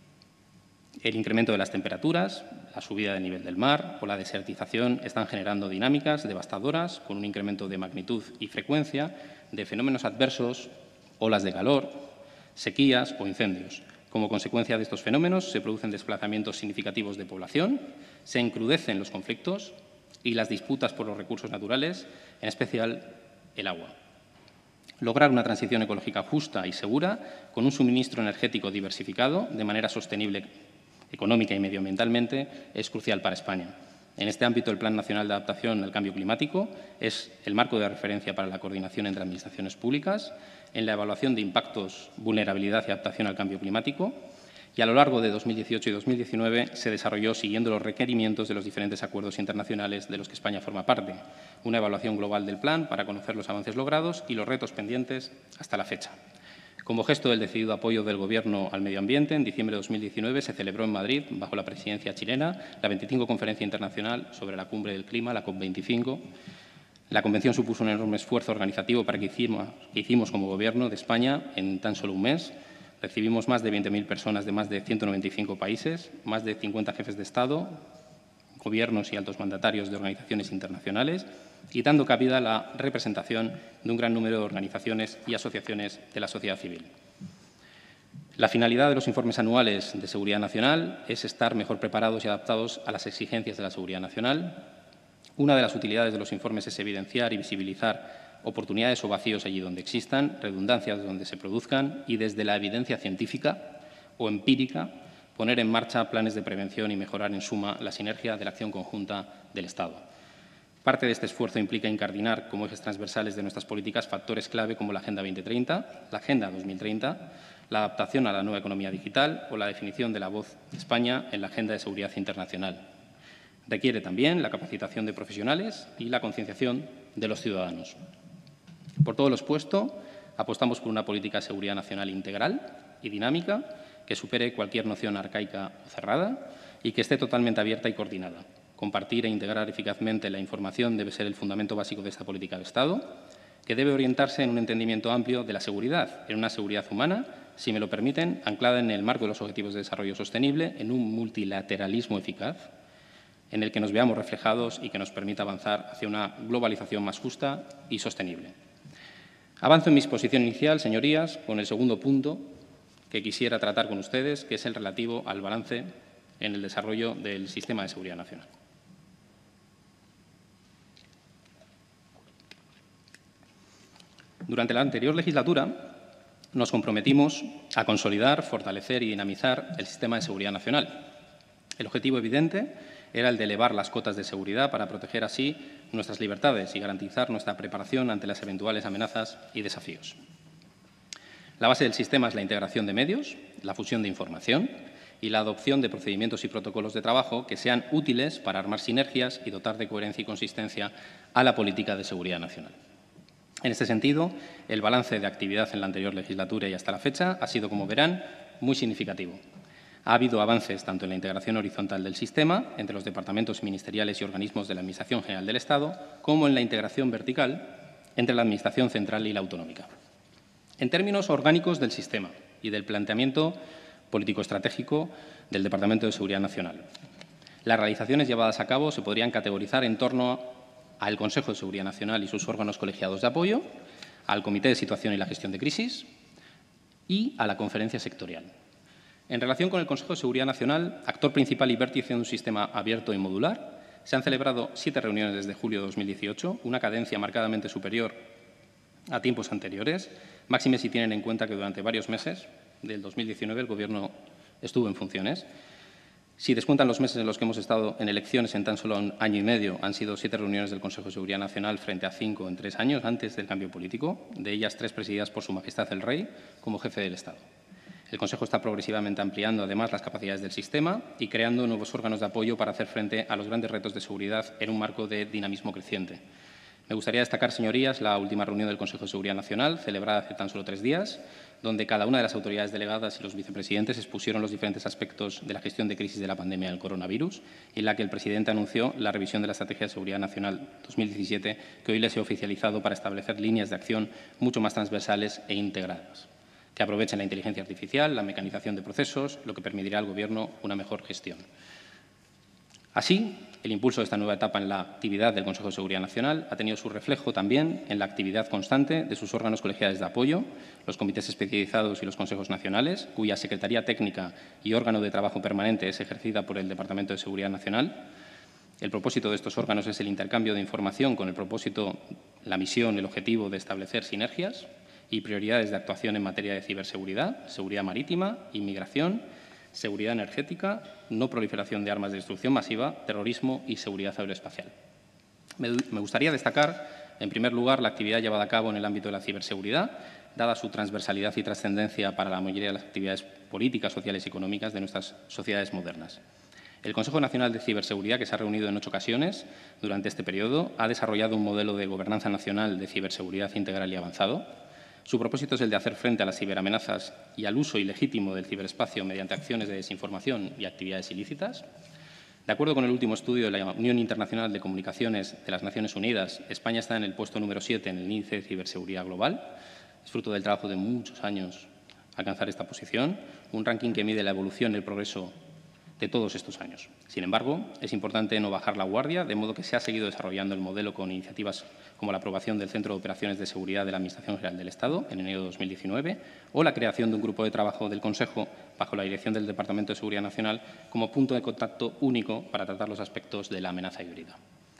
El incremento de las temperaturas, la subida del nivel del mar o la desertización están generando dinámicas devastadoras con un incremento de magnitud y frecuencia de fenómenos adversos, olas de calor, sequías o incendios. Como consecuencia de estos fenómenos se producen desplazamientos significativos de población, se encrudecen los conflictos y las disputas por los recursos naturales, en especial el agua. Lograr una transición ecológica justa y segura con un suministro energético diversificado de manera sostenible económica y medioambientalmente es crucial para España. En este ámbito, el Plan Nacional de Adaptación al Cambio Climático es el marco de referencia para la coordinación entre administraciones públicas en la evaluación de impactos, vulnerabilidad y adaptación al cambio climático y a lo largo de dos mil dieciocho y dos mil diecinueve se desarrolló siguiendo los requerimientos de los diferentes acuerdos internacionales de los que España forma parte, una evaluación global del plan para conocer los avances logrados y los retos pendientes hasta la fecha. Como gesto del decidido apoyo del Gobierno al medio ambiente, en diciembre de dos mil diecinueve se celebró en Madrid, bajo la presidencia chilena, la veinticinco Conferencia Internacional sobre la Cumbre del Clima, la COP veinticinco. La convención supuso un enorme esfuerzo organizativo para que hicimos, que hicimos como Gobierno de España en tan solo un mes. Recibimos más de veinte mil personas de más de ciento noventa y cinco países, más de cincuenta jefes de Estado, gobiernos y altos mandatarios de organizaciones internacionales y dando cabida a la representación de un gran número de organizaciones y asociaciones de la sociedad civil. La finalidad de los informes anuales de seguridad nacional es estar mejor preparados y adaptados a las exigencias de la seguridad nacional. Una de las utilidades de los informes es evidenciar y visibilizar oportunidades o vacíos allí donde existan, redundancias donde se produzcan y desde la evidencia científica o empírica poner en marcha planes de prevención y mejorar en suma la sinergia de la acción conjunta del Estado. Parte de este esfuerzo implica incardinar como ejes transversales de nuestras políticas factores clave como la Agenda veinte treinta, la Agenda dos mil treinta, la adaptación a la nueva economía digital o la definición de la voz de España en la Agenda de Seguridad Internacional. Requiere también la capacitación de profesionales y la concienciación de los ciudadanos. Por todo lo expuesto, apostamos por una política de seguridad nacional integral y dinámica que supere cualquier noción arcaica o cerrada y que esté totalmente abierta y coordinada. Compartir e integrar eficazmente la información debe ser el fundamento básico de esta política de Estado, que debe orientarse en un entendimiento amplio de la seguridad, en una seguridad humana, si me lo permiten, anclada en el marco de los Objetivos de Desarrollo Sostenible, en un multilateralismo eficaz, en el que nos veamos reflejados y que nos permita avanzar hacia una globalización más justa y sostenible. Avanzo en mi exposición inicial, señorías, con el segundo punto que quisiera tratar con ustedes, que es el relativo al balance en el desarrollo del sistema de seguridad nacional. Durante la anterior legislatura nos comprometimos a consolidar, fortalecer y dinamizar el sistema de seguridad nacional. El objetivo evidente era el de elevar las cotas de seguridad para proteger así nuestras libertades y garantizar nuestra preparación ante las eventuales amenazas y desafíos. La base del sistema es la integración de medios, la fusión de información y la adopción de procedimientos y protocolos de trabajo que sean útiles para armar sinergias y dotar de coherencia y consistencia a la política de seguridad nacional. En este sentido, el balance de actividad en la anterior legislatura y hasta la fecha ha sido, como verán, muy significativo. Ha habido avances tanto en la integración horizontal del sistema entre los departamentos ministeriales y organismos de la Administración General del Estado, como en la integración vertical entre la Administración central y la autonómica. En términos orgánicos del sistema y del planteamiento político-estratégico del Departamento de Seguridad Nacional, las realizaciones llevadas a cabo se podrían categorizar en torno al Consejo de Seguridad Nacional y sus órganos colegiados de apoyo, al Comité de Situación y la Gestión de Crisis y a la Conferencia Sectorial. En relación con el Consejo de Seguridad Nacional, actor principal y vértice de un sistema abierto y modular, se han celebrado siete reuniones desde julio de dos mil dieciocho, una cadencia marcadamente superior a tiempos anteriores, máxime si tienen en cuenta que durante varios meses del dos mil diecinueve el Gobierno estuvo en funciones. Si descuentan los meses en los que hemos estado en elecciones en tan solo un año y medio, han sido siete reuniones del Consejo de Seguridad Nacional frente a cinco en tres años antes del cambio político, de ellas tres presididas por Su Majestad el Rey como jefe del Estado. El Consejo está progresivamente ampliando, además, las capacidades del sistema y creando nuevos órganos de apoyo para hacer frente a los grandes retos de seguridad en un marco de dinamismo creciente. Me gustaría destacar, señorías, la última reunión del Consejo de Seguridad Nacional, celebrada hace tan solo tres días, donde cada una de las autoridades delegadas y los vicepresidentes expusieron los diferentes aspectos de la gestión de crisis de la pandemia del coronavirus, y en la que el presidente anunció la revisión de la Estrategia de Seguridad Nacional dos mil diecisiete, que hoy les he oficializado para establecer líneas de acción mucho más transversales e integradas, que aprovechen la inteligencia artificial, la mecanización de procesos, lo que permitirá al Gobierno una mejor gestión. Así, el impulso de esta nueva etapa en la actividad del Consejo de Seguridad Nacional ha tenido su reflejo también en la actividad constante de sus órganos colegiados de apoyo, los comités especializados y los consejos nacionales, cuya Secretaría Técnica y órgano de trabajo permanente es ejercida por el Departamento de Seguridad Nacional. El propósito de estos órganos es el intercambio de información con el propósito, la misión, el objetivo de establecer sinergias y prioridades de actuación en materia de ciberseguridad, seguridad marítima, inmigración, seguridad energética, no proliferación de armas de destrucción masiva, terrorismo y seguridad aeroespacial. Me gustaría destacar En primer lugar, la actividad llevada a cabo en el ámbito de la ciberseguridad, dada su transversalidad y trascendencia para la mayoría de las actividades políticas, sociales y económicas de nuestras sociedades modernas. El Consejo Nacional de Ciberseguridad, que se ha reunido en ocho ocasiones durante este periodo, ha desarrollado un modelo de gobernanza nacional de ciberseguridad integral y avanzado. Su propósito es el de hacer frente a las ciberamenazas y al uso ilegítimo del ciberespacio mediante acciones de desinformación y actividades ilícitas. De acuerdo con el último estudio de la Unión Internacional de Comunicaciones de las Naciones Unidas, España está en el puesto número siete en el índice de ciberseguridad global. Es fruto del trabajo de muchos años alcanzar esta posición, un ranking que mide la evolución y el progreso de todos estos años. Sin embargo, es importante no bajar la guardia, de modo que se ha seguido desarrollando el modelo con iniciativas como la aprobación del Centro de Operaciones de Seguridad de la Administración General del Estado en enero de dos mil diecinueve o la creación de un grupo de trabajo del Consejo bajo la dirección del Departamento de Seguridad Nacional como punto de contacto único para tratar los aspectos de la amenaza híbrida.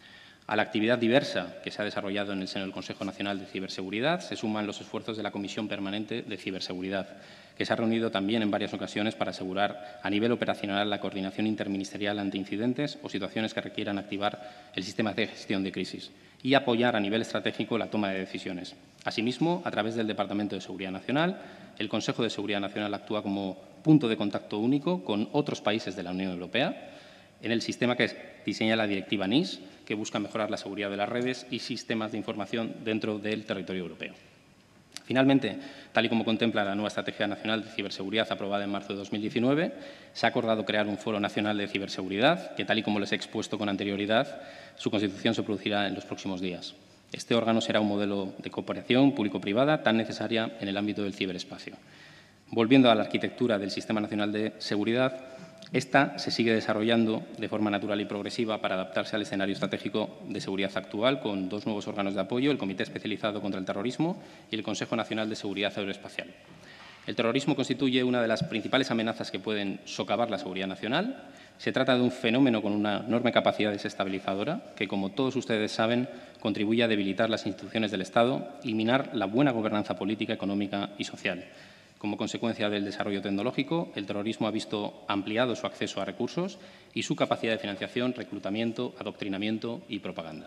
A la actividad diversa que se ha desarrollado en el seno del Consejo Nacional de Ciberseguridad se suman los esfuerzos de la Comisión Permanente de Ciberseguridad, que se ha reunido también en varias ocasiones para asegurar a nivel operacional la coordinación interministerial ante incidentes o situaciones que requieran activar el sistema de gestión de crisis y apoyar a nivel estratégico la toma de decisiones. Asimismo, a través del Departamento de Seguridad Nacional, el Consejo de Seguridad Nacional actúa como punto de contacto único con otros países de la Unión Europea en el sistema que diseña la Directiva N I S, que busca mejorar la seguridad de las redes y sistemas de información dentro del territorio europeo. Finalmente, tal y como contempla la nueva Estrategia Nacional de Ciberseguridad aprobada en marzo de dos mil diecinueve, se ha acordado crear un Foro Nacional de Ciberseguridad, que, tal y como les he expuesto con anterioridad, su constitución se producirá en los próximos días. Este órgano será un modelo de cooperación público-privada tan necesaria en el ámbito del ciberespacio. Volviendo a la arquitectura del Sistema Nacional de Seguridad, esta se sigue desarrollando de forma natural y progresiva para adaptarse al escenario estratégico de seguridad actual, con dos nuevos órganos de apoyo, el Comité Especializado contra el Terrorismo y el Consejo Nacional de Seguridad Aeroespacial. El terrorismo constituye una de las principales amenazas que pueden socavar la seguridad nacional. Se trata de un fenómeno con una enorme capacidad desestabilizadora que, como todos ustedes saben, contribuye a debilitar las instituciones del Estado y minar la buena gobernanza política, económica y social. Como consecuencia del desarrollo tecnológico, el terrorismo ha visto ampliado su acceso a recursos y su capacidad de financiación, reclutamiento, adoctrinamiento y propaganda.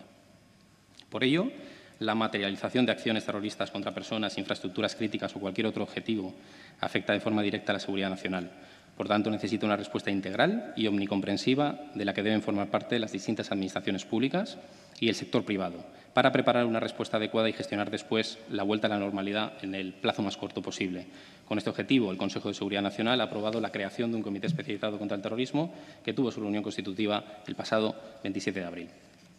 Por ello, la materialización de acciones terroristas contra personas, infraestructuras críticas o cualquier otro objetivo afecta de forma directa a la seguridad nacional. Por tanto, necesita una respuesta integral y omnicomprensiva de la que deben formar parte las distintas administraciones públicas y el sector privado, para preparar una respuesta adecuada y gestionar después la vuelta a la normalidad en el plazo más corto posible. Con este objetivo, el Consejo de Seguridad Nacional ha aprobado la creación de un comité especializado contra el terrorismo que tuvo su reunión constitutiva el pasado veintisiete de abril.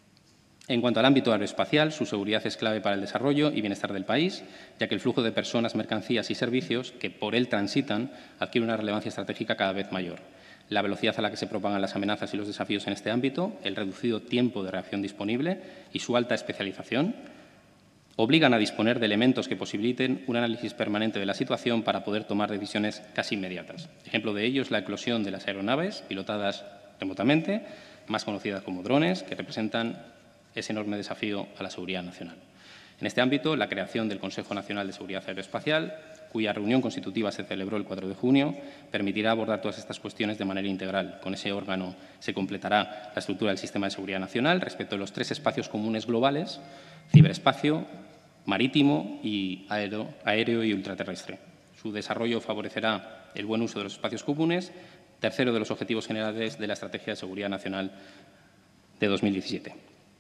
En cuanto al ámbito aeroespacial, su seguridad es clave para el desarrollo y bienestar del país, ya que el flujo de personas, mercancías y servicios que por él transitan adquiere una relevancia estratégica cada vez mayor. La velocidad a la que se propagan las amenazas y los desafíos en este ámbito, el reducido tiempo de reacción disponible y su alta especialización obligan a disponer de elementos que posibiliten un análisis permanente de la situación para poder tomar decisiones casi inmediatas. Ejemplo de ello es la eclosión de las aeronaves pilotadas remotamente, más conocidas como drones, que representan ese enorme desafío a la seguridad nacional. En este ámbito, la creación del Consejo Nacional de Seguridad Aeroespacial, cuya reunión constitutiva se celebró el cuatro de junio, permitirá abordar todas estas cuestiones de manera integral. Con ese órgano se completará la estructura del Sistema de Seguridad Nacional respecto a los tres espacios comunes globales: ciberespacio, marítimo y aéreo, aéreo y ultraterrestre. Su desarrollo favorecerá el buen uso de los espacios comunes, tercero de los objetivos generales de la Estrategia de Seguridad Nacional de dos mil diecisiete.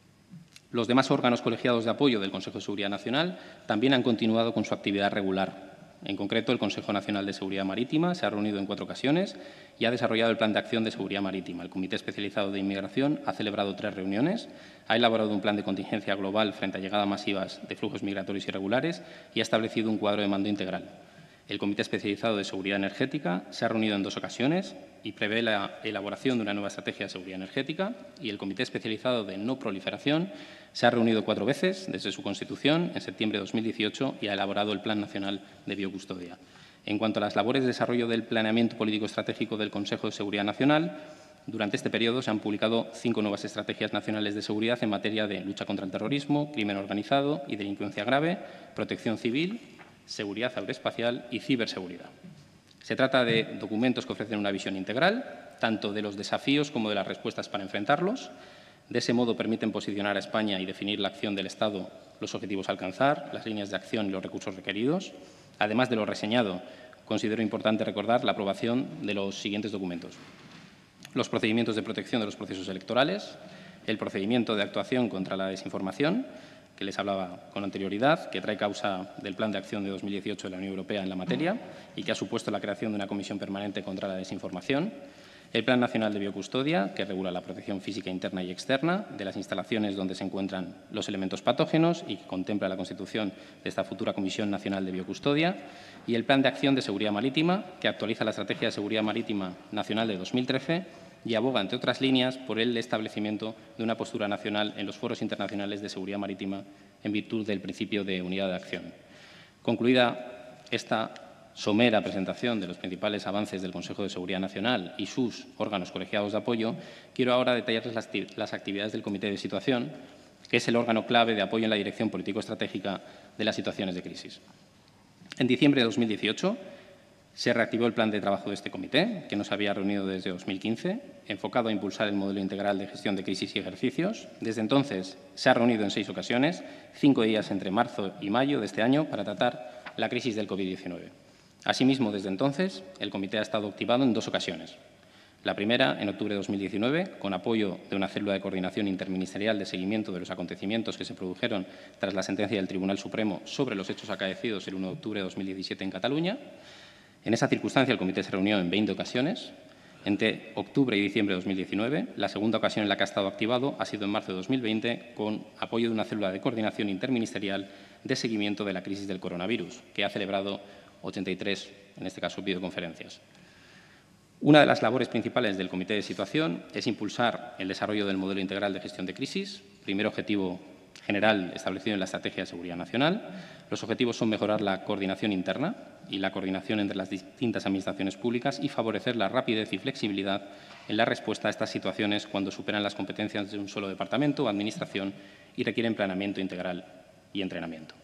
Los demás órganos colegiados de apoyo del Consejo de Seguridad Nacional también han continuado con su actividad regular. En concreto, el Consejo Nacional de Seguridad Marítima se ha reunido en cuatro ocasiones y ha desarrollado el Plan de Acción de Seguridad Marítima. El Comité Especializado de Inmigración ha celebrado tres reuniones, ha elaborado un plan de contingencia global frente a llegadas masivas de flujos migratorios irregulares y ha establecido un cuadro de mando integral. El Comité Especializado de Seguridad Energética se ha reunido en dos ocasiones y prevé la elaboración de una nueva estrategia de seguridad energética, y el Comité Especializado de No Proliferación se ha reunido cuatro veces desde su constitución en septiembre de dos mil dieciocho y ha elaborado el Plan Nacional de Biocustodia. En cuanto a las labores de desarrollo del planeamiento político estratégico del Consejo de Seguridad Nacional, durante este periodo se han publicado cinco nuevas estrategias nacionales de seguridad en materia de lucha contra el terrorismo, crimen organizado y delincuencia grave, protección civil, seguridad aeroespacial y ciberseguridad. Se trata de documentos que ofrecen una visión integral, tanto de los desafíos como de las respuestas para enfrentarlos. De ese modo, permiten posicionar a España y definir la acción del Estado, los objetivos a alcanzar, las líneas de acción y los recursos requeridos. Además de lo reseñado, considero importante recordar la aprobación de los siguientes documentos: los procedimientos de protección de los procesos electorales, el procedimiento de actuación contra la desinformación, que les hablaba con anterioridad, que trae causa del Plan de Acción de dos mil dieciocho de la Unión Europea en la materia y que ha supuesto la creación de una comisión permanente contra la desinformación, el Plan Nacional de Biocustodia, que regula la protección física interna y externa de las instalaciones donde se encuentran los elementos patógenos y que contempla la constitución de esta futura Comisión Nacional de Biocustodia, y el Plan de Acción de Seguridad Marítima, que actualiza la Estrategia de Seguridad Marítima Nacional de dos mil trece y aboga, entre otras líneas, por el establecimiento de una postura nacional en los foros internacionales de seguridad marítima en virtud del principio de unidad de acción. Concluida esta somera presentación de los principales avances del Consejo de Seguridad Nacional y sus órganos colegiados de apoyo, quiero ahora detallarles las, las actividades del Comité de Situación, que es el órgano clave de apoyo en la dirección político-estratégica de las situaciones de crisis. En diciembre de dos mil dieciocho se reactivó el plan de trabajo de este comité, que no se había reunido desde dos mil quince, enfocado a impulsar el modelo integral de gestión de crisis y ejercicios. Desde entonces se ha reunido en seis ocasiones, cinco días entre marzo y mayo de este año, para tratar la crisis del COVID diecinueve. Asimismo, desde entonces, el comité ha estado activado en dos ocasiones. La primera, en octubre de dos mil diecinueve, con apoyo de una célula de coordinación interministerial de seguimiento de los acontecimientos que se produjeron tras la sentencia del Tribunal Supremo sobre los hechos acaecidos el uno de octubre de dos mil diecisiete en Cataluña. En esa circunstancia, el comité se reunió en veinte ocasiones entre octubre y diciembre de dos mil diecinueve. La segunda ocasión en la que ha estado activado ha sido en marzo de dos mil veinte, con apoyo de una célula de coordinación interministerial de seguimiento de la crisis del coronavirus, que ha celebrado ochenta y tres, en este caso, videoconferencias. Una de las labores principales del Comité de Situación es impulsar el desarrollo del modelo integral de gestión de crisis, primer objetivo general establecido en la Estrategia de Seguridad Nacional. Los objetivos son mejorar la coordinación interna y la coordinación entre las distintas administraciones públicas y favorecer la rapidez y flexibilidad en la respuesta a estas situaciones cuando superan las competencias de un solo departamento o administración y requieren planeamiento integral y entrenamiento.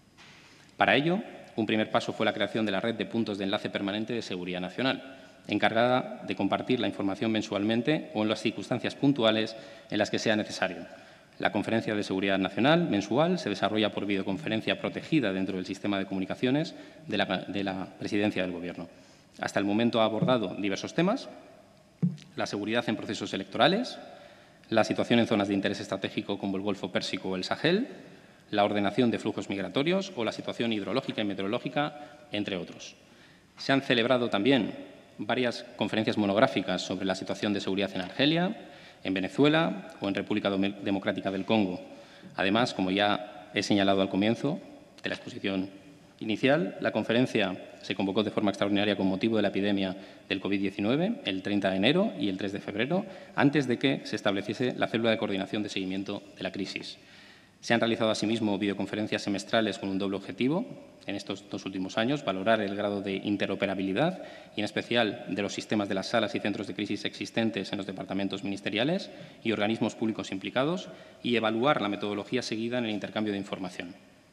Para ello, un primer paso fue la creación de la red de puntos de enlace permanente de seguridad nacional, encargada de compartir la información mensualmente o en las circunstancias puntuales en las que sea necesario. La Conferencia de Seguridad Nacional mensual se desarrolla por videoconferencia protegida dentro del sistema de comunicaciones de la, de la Presidencia del Gobierno. Hasta el momento ha abordado diversos temas: la seguridad en procesos electorales, la situación en zonas de interés estratégico como el Golfo Pérsico o el Sahel, la ordenación de flujos migratorios o la situación hidrológica y meteorológica, entre otros. Se han celebrado también varias conferencias monográficas sobre la situación de seguridad en Argelia, en Venezuela o en República Democrática del Congo. Además, como ya he señalado al comienzo de la exposición inicial, la conferencia se convocó de forma extraordinaria con motivo de la epidemia del COVID diecinueve el treinta de enero y el tres de febrero, antes de que se estableciese la célula de coordinación de seguimiento de la crisis. Se han realizado asimismo videoconferencias semestrales con un doble objetivo en estos dos últimos años: valorar el grado de interoperabilidad y, en especial, de los sistemas de las salas y centros de crisis existentes en los departamentos ministeriales y organismos públicos implicados, y evaluar la metodología seguida en el intercambio de información.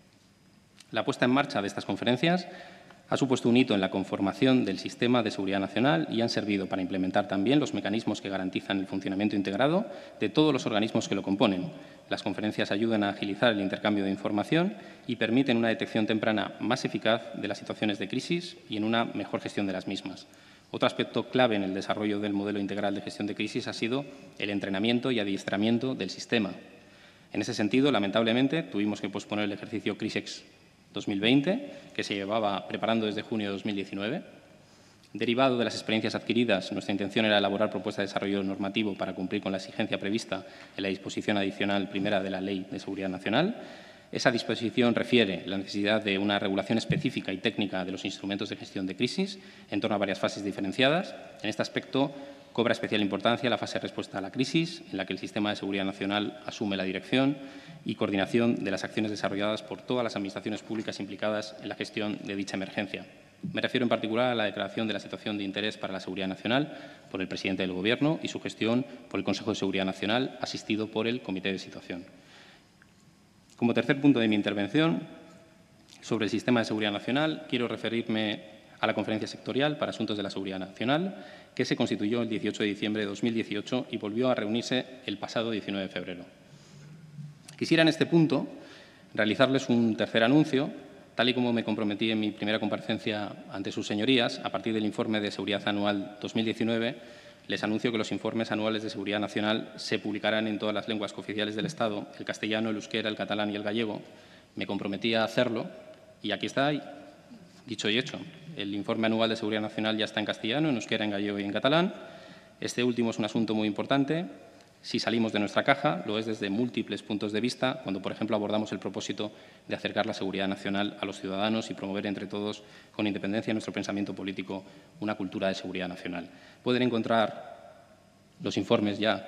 La puesta en marcha de estas conferencias ha supuesto un hito en la conformación del Sistema de Seguridad Nacional y han servido para implementar también los mecanismos que garantizan el funcionamiento integrado de todos los organismos que lo componen. Las conferencias ayudan a agilizar el intercambio de información y permiten una detección temprana más eficaz de las situaciones de crisis y en una mejor gestión de las mismas. Otro aspecto clave en el desarrollo del modelo integral de gestión de crisis ha sido el entrenamiento y adiestramiento del sistema. En ese sentido, lamentablemente, tuvimos que posponer el ejercicio CRISEX dos mil veinte, que se llevaba preparando desde junio de dos mil diecinueve. Derivado de las experiencias adquiridas, nuestra intención era elaborar propuestas de desarrollo normativo para cumplir con la exigencia prevista en la disposición adicional primera de la Ley de Seguridad Nacional. Esa disposición refiere la necesidad de una regulación específica y técnica de los instrumentos de gestión de crisis en torno a varias fases diferenciadas. En este aspecto, cobra especial importancia la fase de respuesta a la crisis, en la que el Sistema de Seguridad Nacional asume la dirección y coordinación de las acciones desarrolladas por todas las administraciones públicas implicadas en la gestión de dicha emergencia. Me refiero en particular a la declaración de la situación de interés para la seguridad nacional por el presidente del Gobierno y su gestión por el Consejo de Seguridad Nacional, asistido por el Comité de Situación. Como tercer punto de mi intervención, sobre el Sistema de Seguridad Nacional, quiero referirme a la Conferencia Sectorial para Asuntos de la Seguridad Nacional, que se constituyó el dieciocho de diciembre de dos mil dieciocho y volvió a reunirse el pasado diecinueve de febrero. Quisiera en este punto realizarles un tercer anuncio, tal y como me comprometí en mi primera comparecencia ante sus señorías. A partir del informe de seguridad anual dos mil diecinueve, les anuncio que los informes anuales de seguridad nacional se publicarán en todas las lenguas cooficiales del Estado, el castellano, el euskera, el catalán y el gallego. Me comprometí a hacerlo y aquí está, dicho y hecho. El informe anual de seguridad nacional ya está en castellano, en euskera, en gallego y en catalán. Este último es un asunto muy importante. Si salimos de nuestra caja, lo es desde múltiples puntos de vista, cuando, por ejemplo, abordamos el propósito de acercar la seguridad nacional a los ciudadanos y promover entre todos, con independencia de nuestro pensamiento político, una cultura de seguridad nacional. Pueden encontrar los informes ya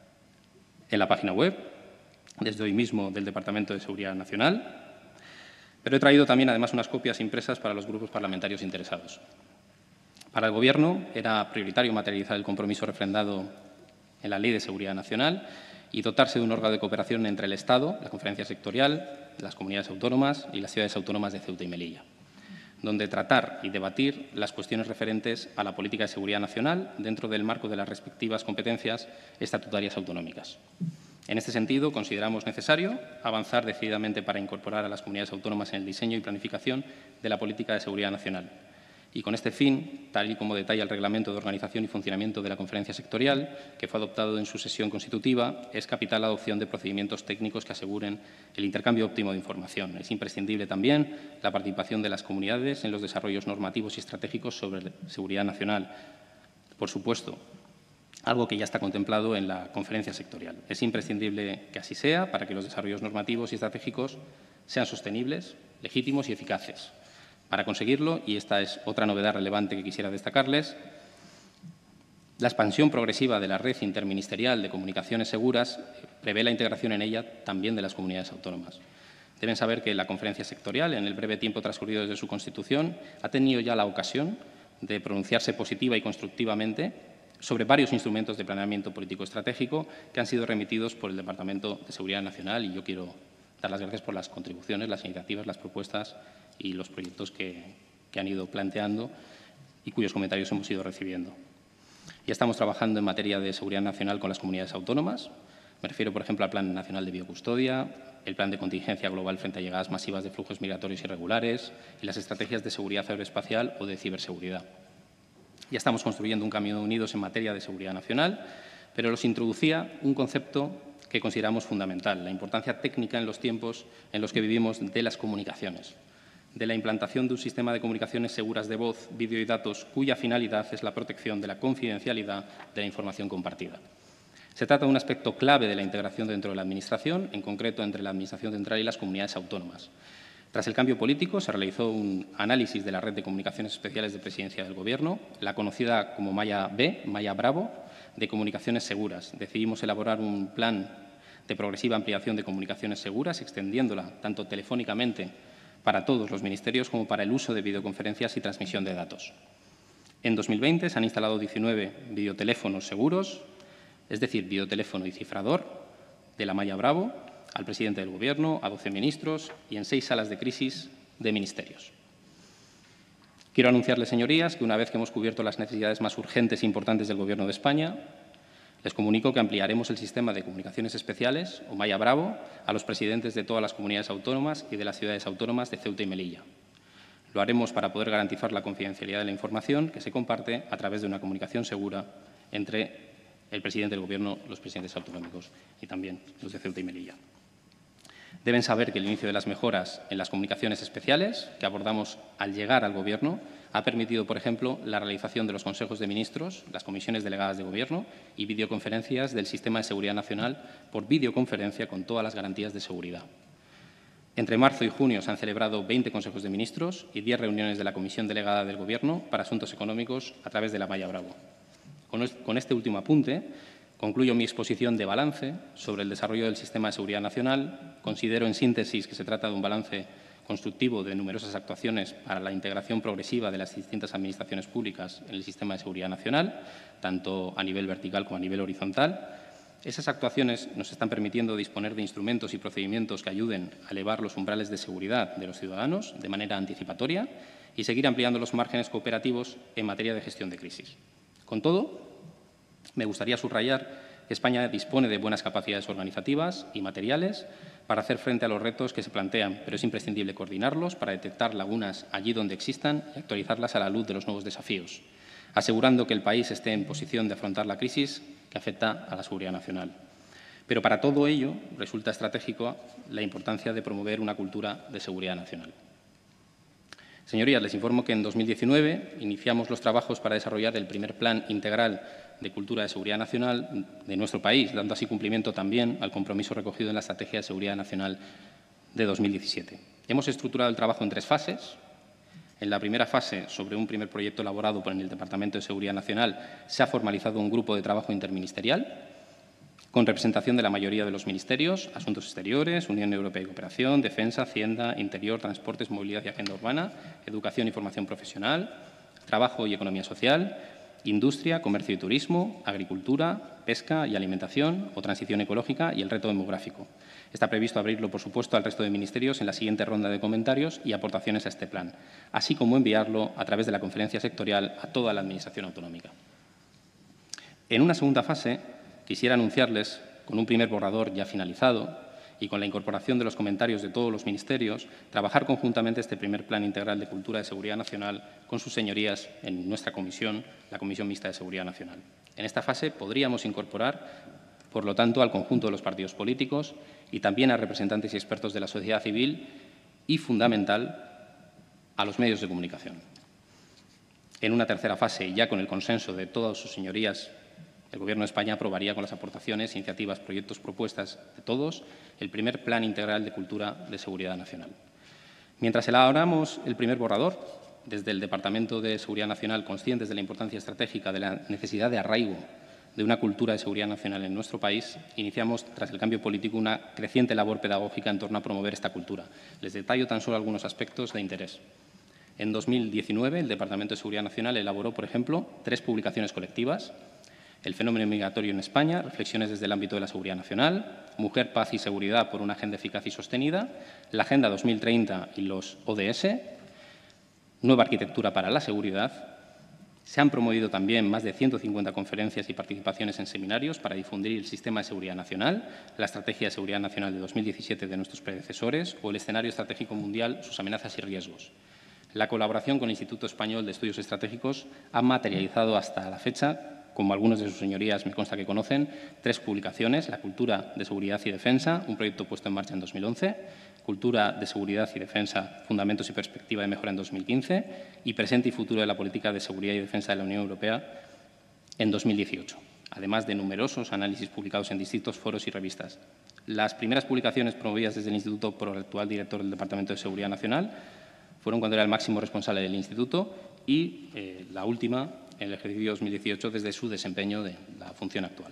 en la página web, desde hoy mismo del Departamento de Seguridad Nacional, pero he traído también, además, unas copias impresas para los grupos parlamentarios interesados. Para el Gobierno era prioritario materializar el compromiso refrendado en la Ley de Seguridad Nacional y dotarse de un órgano de cooperación entre el Estado, la Conferencia Sectorial, las comunidades autónomas y las ciudades autónomas de Ceuta y Melilla, donde tratar y debatir las cuestiones referentes a la política de seguridad nacional dentro del marco de las respectivas competencias estatutarias autonómicas. En este sentido, consideramos necesario avanzar decididamente para incorporar a las comunidades autónomas en el diseño y planificación de la política de seguridad nacional. Y con este fin, tal y como detalla el Reglamento de Organización y Funcionamiento de la Conferencia Sectorial, que fue adoptado en su sesión constitutiva, es capital la adopción de procedimientos técnicos que aseguren el intercambio óptimo de información. Es imprescindible también la participación de las comunidades en los desarrollos normativos y estratégicos sobre seguridad nacional. Por supuesto, algo que ya está contemplado en la Conferencia Sectorial. Es imprescindible que así sea para que los desarrollos normativos y estratégicos sean sostenibles, legítimos y eficaces. Para conseguirlo, y esta es otra novedad relevante que quisiera destacarles, la expansión progresiva de la red interministerial de comunicaciones seguras prevé la integración en ella también de las comunidades autónomas. Deben saber que la Conferencia Sectorial, en el breve tiempo transcurrido desde su constitución, ha tenido ya la ocasión de pronunciarse positiva y constructivamente sobre varios instrumentos de planeamiento político estratégico que han sido remitidos por el Departamento de Seguridad Nacional, y yo quiero dar las gracias por las contribuciones, las iniciativas, las propuestas y los proyectos que, que han ido planteando y cuyos comentarios hemos ido recibiendo. Ya estamos trabajando en materia de seguridad nacional con las comunidades autónomas. Me refiero, por ejemplo, al Plan Nacional de Biocustodia, el Plan de Contingencia Global frente a llegadas masivas de flujos migratorios irregulares y las estrategias de seguridad aeroespacial o de ciberseguridad. Ya estamos construyendo un camino unidos en materia de seguridad nacional, pero los introducía un concepto que consideramos fundamental, la importancia técnica en los tiempos en los que vivimos de las comunicaciones, de la implantación de un sistema de comunicaciones seguras de voz, vídeo y datos, cuya finalidad es la protección de la confidencialidad de la información compartida. Se trata de un aspecto clave de la integración dentro de la Administración, en concreto entre la Administración central y las comunidades autónomas. Tras el cambio político, se realizó un análisis de la red de comunicaciones especiales de Presidencia del Gobierno, la conocida como Malla B, Malla Bravo, de comunicaciones seguras. Decidimos elaborar un plan de progresiva ampliación de comunicaciones seguras, extendiéndola tanto telefónicamente para todos los ministerios como para el uso de videoconferencias y transmisión de datos. En dos mil veinte se han instalado diecinueve videoteléfonos seguros, es decir, videoteléfono y cifrador de la Malla Bravo, al presidente del Gobierno, a doce ministros y en seis salas de crisis de ministerios. Quiero anunciarles, señorías, que una vez que hemos cubierto las necesidades más urgentes e importantes del Gobierno de España, les comunico que ampliaremos el sistema de comunicaciones especiales, o Malla Bravo, a los presidentes de todas las comunidades autónomas y de las ciudades autónomas de Ceuta y Melilla. Lo haremos para poder garantizar la confidencialidad de la información que se comparte a través de una comunicación segura entre el presidente del Gobierno, los presidentes autonómicos y también los de Ceuta y Melilla. Deben saber que el inicio de las mejoras en las comunicaciones especiales que abordamos al llegar al Gobierno ha permitido, por ejemplo, la realización de los consejos de ministros, las comisiones delegadas de Gobierno y videoconferencias del Sistema de Seguridad Nacional por videoconferencia con todas las garantías de seguridad. Entre marzo y junio se han celebrado veinte consejos de ministros y diez reuniones de la Comisión Delegada del Gobierno para Asuntos Económicos a través de la Malla Bravo. Con este último apunte, concluyo mi exposición de balance sobre el desarrollo del Sistema de Seguridad Nacional. Considero, en síntesis, que se trata de un balance constructivo de numerosas actuaciones para la integración progresiva de las distintas administraciones públicas en el Sistema de Seguridad Nacional, tanto a nivel vertical como a nivel horizontal. Esas actuaciones nos están permitiendo disponer de instrumentos y procedimientos que ayuden a elevar los umbrales de seguridad de los ciudadanos de manera anticipatoria y seguir ampliando los márgenes cooperativos en materia de gestión de crisis. Con todo, me gustaría subrayar que España dispone de buenas capacidades organizativas y materiales para hacer frente a los retos que se plantean, pero es imprescindible coordinarlos para detectar lagunas allí donde existan y actualizarlas a la luz de los nuevos desafíos, asegurando que el país esté en posición de afrontar la crisis que afecta a la seguridad nacional. Pero para todo ello resulta estratégico la importancia de promover una cultura de seguridad nacional. Señorías, les informo que en dos mil diecinueve iniciamos los trabajos para desarrollar el primer Plan Integral de Cultura de Seguridad Nacional de nuestro país, dando así cumplimiento también al compromiso recogido en la Estrategia de Seguridad Nacional de dos mil diecisiete. Hemos estructurado el trabajo en tres fases. En la primera fase, sobre un primer proyecto elaborado por el Departamento de Seguridad Nacional, se ha formalizado un grupo de trabajo interministerial con representación de la mayoría de los ministerios, Asuntos Exteriores, Unión Europea y Cooperación, Defensa, Hacienda, Interior, Transportes, Movilidad y Agenda Urbana, Educación y Formación Profesional, Trabajo y Economía Social, Industria, Comercio y Turismo, Agricultura, Pesca y Alimentación o Transición Ecológica y el Reto Demográfico. Está previsto abrirlo, por supuesto, al resto de ministerios en la siguiente ronda de comentarios y aportaciones a este plan, así como enviarlo a través de la conferencia sectorial a toda la Administración autonómica. En una segunda fase, quisiera anunciarles, con un primer borrador ya finalizado y con la incorporación de los comentarios de todos los ministerios, trabajar conjuntamente este primer Plan Integral de Cultura de Seguridad Nacional con sus señorías en nuestra comisión, la Comisión Mixta de Seguridad Nacional. En esta fase podríamos incorporar, por lo tanto, al conjunto de los partidos políticos y también a representantes y expertos de la sociedad civil y, fundamental, a los medios de comunicación. En una tercera fase, ya con el consenso de todas sus señorías, el Gobierno de España aprobaría con las aportaciones, iniciativas, proyectos, propuestas de todos el primer Plan Integral de Cultura de Seguridad Nacional. Mientras elaboramos el primer borrador, desde el Departamento de Seguridad Nacional, conscientes de la importancia estratégica de la necesidad de arraigo de una cultura de seguridad nacional en nuestro país, iniciamos, tras el cambio político, una creciente labor pedagógica en torno a promover esta cultura. Les detallo tan solo algunos aspectos de interés. En dos mil diecinueve, el Departamento de Seguridad Nacional elaboró, por ejemplo, tres publicaciones colectivas: El fenómeno migratorio en España, reflexiones desde el ámbito de la seguridad nacional; Mujer, paz y seguridad por una agenda eficaz y sostenida; la Agenda dos mil treinta y los O D S; Nueva arquitectura para la seguridad. Se han promovido también más de ciento cincuenta conferencias y participaciones en seminarios para difundir el Sistema de Seguridad Nacional, la Estrategia de Seguridad Nacional de dos mil diecisiete de nuestros predecesores o el Escenario Estratégico Mundial, sus amenazas y riesgos. La colaboración con el Instituto Español de Estudios Estratégicos ha materializado hasta la fecha, como algunos de sus señorías me consta que conocen, tres publicaciones: La cultura de seguridad y defensa, un proyecto puesto en marcha en dos mil once, Cultura de seguridad y defensa, fundamentos y perspectiva de mejora en dos mil quince y Presente y futuro de la política de seguridad y defensa de la Unión Europea en dos mil dieciocho, además de numerosos análisis publicados en distintos foros y revistas. Las primeras publicaciones promovidas desde el Instituto por el actual director del Departamento de Seguridad Nacional fueron cuando era el máximo responsable del Instituto y eh, la última en el ejercicio dos mil dieciocho desde su desempeño de la función actual.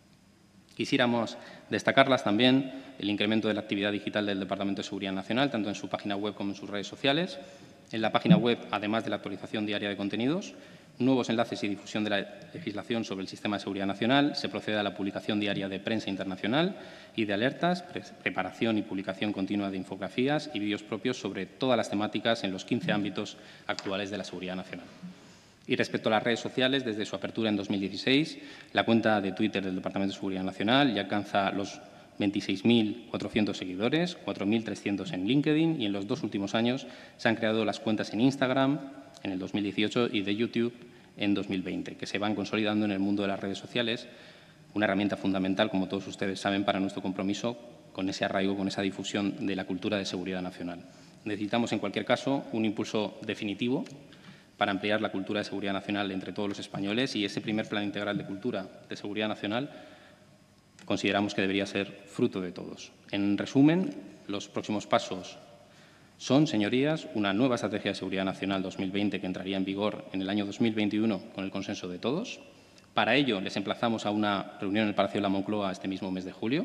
Quisiéramos destacarlas también el incremento de la actividad digital del Departamento de Seguridad Nacional, tanto en su página web como en sus redes sociales. En la página web, además de la actualización diaria de contenidos, nuevos enlaces y difusión de la legislación sobre el Sistema de Seguridad Nacional, se procede a la publicación diaria de prensa internacional y de alertas, pre preparación y publicación continua de infografías y vídeos propios sobre todas las temáticas en los quince ámbitos actuales de la seguridad nacional. Y respecto a las redes sociales, desde su apertura en dos mil dieciséis, la cuenta de Twitter del Departamento de Seguridad Nacional ya alcanza los veintiséis mil cuatrocientos seguidores, cuatro mil trescientos en LinkedIn, y en los dos últimos años se han creado las cuentas en Instagram en el dos mil dieciocho y de YouTube en dos mil veinte, que se van consolidando en el mundo de las redes sociales, una herramienta fundamental, como todos ustedes saben, para nuestro compromiso con ese arraigo, con esa difusión de la cultura de seguridad nacional. Necesitamos, en cualquier caso, un impulso definitivo para ampliar la cultura de seguridad nacional entre todos los españoles, y ese primer Plan Integral de Cultura de Seguridad Nacional consideramos que debería ser fruto de todos. En resumen, los próximos pasos son, señorías, una nueva Estrategia de Seguridad Nacional dos mil veinte que entraría en vigor en el año dos mil veintiuno con el consenso de todos. Para ello, les emplazamos a una reunión en el Palacio de la Moncloa este mismo mes de julio.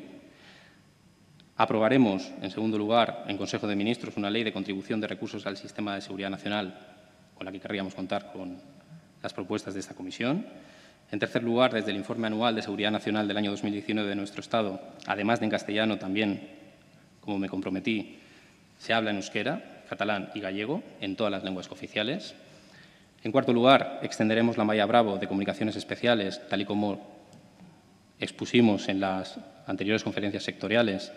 Aprobaremos, en segundo lugar, en Consejo de Ministros, una ley de contribución de recursos al Sistema de Seguridad Nacional, con la que querríamos contar con las propuestas de esta comisión. En tercer lugar, desde el Informe Anual de Seguridad Nacional del año dos mil diecinueve de nuestro Estado, además de en castellano, también, como me comprometí, se habla en euskera. catalán y gallego en todas las lenguas cooficiales. En cuarto lugar, extenderemos la malla Bravo de comunicaciones especiales, tal y como expusimos en las anteriores conferencias sectoriales,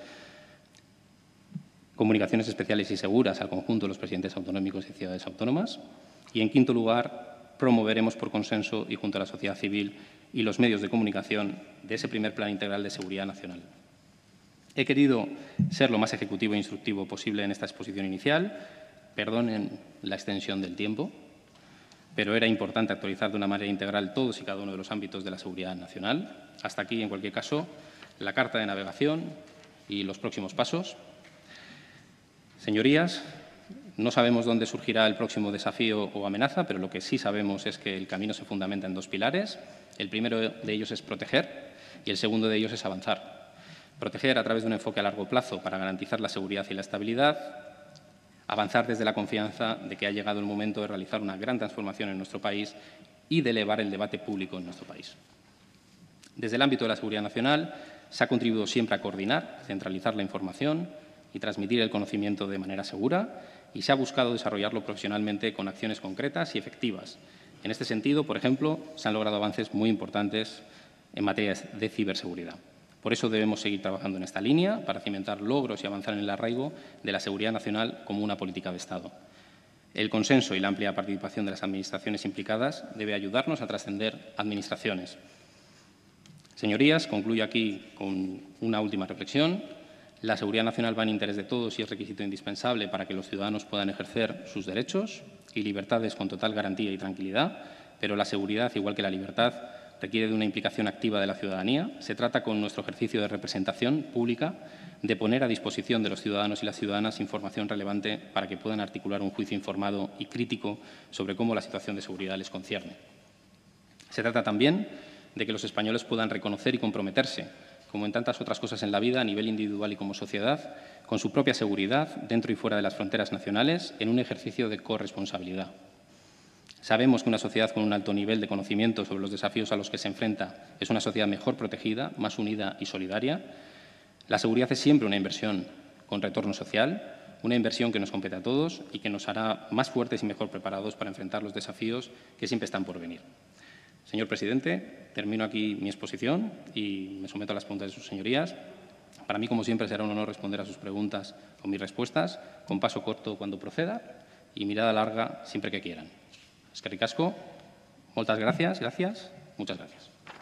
comunicaciones especiales y seguras al conjunto de los presidentes autonómicos y ciudades autónomas. Y, en quinto lugar, promoveremos por consenso y junto a la sociedad civil y los medios de comunicación de ese primer Plan Integral de Seguridad Nacional. He querido ser lo más ejecutivo e instructivo posible en esta exposición inicial. Perdonen la extensión del tiempo, pero era importante actualizar de una manera integral todos y cada uno de los ámbitos de la seguridad nacional. Hasta aquí, en cualquier caso, la carta de navegación y los próximos pasos. Señorías, no sabemos dónde surgirá el próximo desafío o amenaza, pero lo que sí sabemos es que el camino se fundamenta en dos pilares. El primero de ellos es proteger y el segundo de ellos es avanzar. Proteger a través de un enfoque a largo plazo para garantizar la seguridad y la estabilidad. Avanzar desde la confianza de que ha llegado el momento de realizar una gran transformación en nuestro país y de elevar el debate público en nuestro país. Desde el ámbito de la seguridad nacional se ha contribuido siempre a coordinar, centralizar la información y transmitir el conocimiento de manera segura, y se ha buscado desarrollarlo profesionalmente con acciones concretas y efectivas. En este sentido, por ejemplo, se han logrado avances muy importantes en materia de ciberseguridad. Por eso debemos seguir trabajando en esta línea para cimentar logros y avanzar en el arraigo de la seguridad nacional como una política de Estado. El consenso y la amplia participación de las administraciones implicadas debe ayudarnos a trascender administraciones. Señorías, concluyo aquí con una última reflexión. La seguridad nacional va en interés de todos y es requisito indispensable para que los ciudadanos puedan ejercer sus derechos y libertades con total garantía y tranquilidad, pero la seguridad, igual que la libertad, requiere de una implicación activa de la ciudadanía. Se trata, con nuestro ejercicio de representación pública, de poner a disposición de los ciudadanos y las ciudadanas información relevante para que puedan articular un juicio informado y crítico sobre cómo la situación de seguridad les concierne. Se trata también de que los españoles puedan reconocer y comprometerse, como en tantas otras cosas en la vida, a nivel individual y como sociedad, con su propia seguridad, dentro y fuera de las fronteras nacionales, en un ejercicio de corresponsabilidad. Sabemos que una sociedad con un alto nivel de conocimiento sobre los desafíos a los que se enfrenta es una sociedad mejor protegida, más unida y solidaria. La seguridad es siempre una inversión con retorno social, una inversión que nos compete a todos y que nos hará más fuertes y mejor preparados para enfrentar los desafíos que siempre están por venir. Señor presidente, termino aquí mi exposición y me someto a las preguntas de sus señorías. Para mí, como siempre, será un honor responder a sus preguntas con mis respuestas, con paso corto cuando proceda y mirada larga siempre que quieran. Eskerrik asko, moltes gràcies, gràcies, muchas gracias.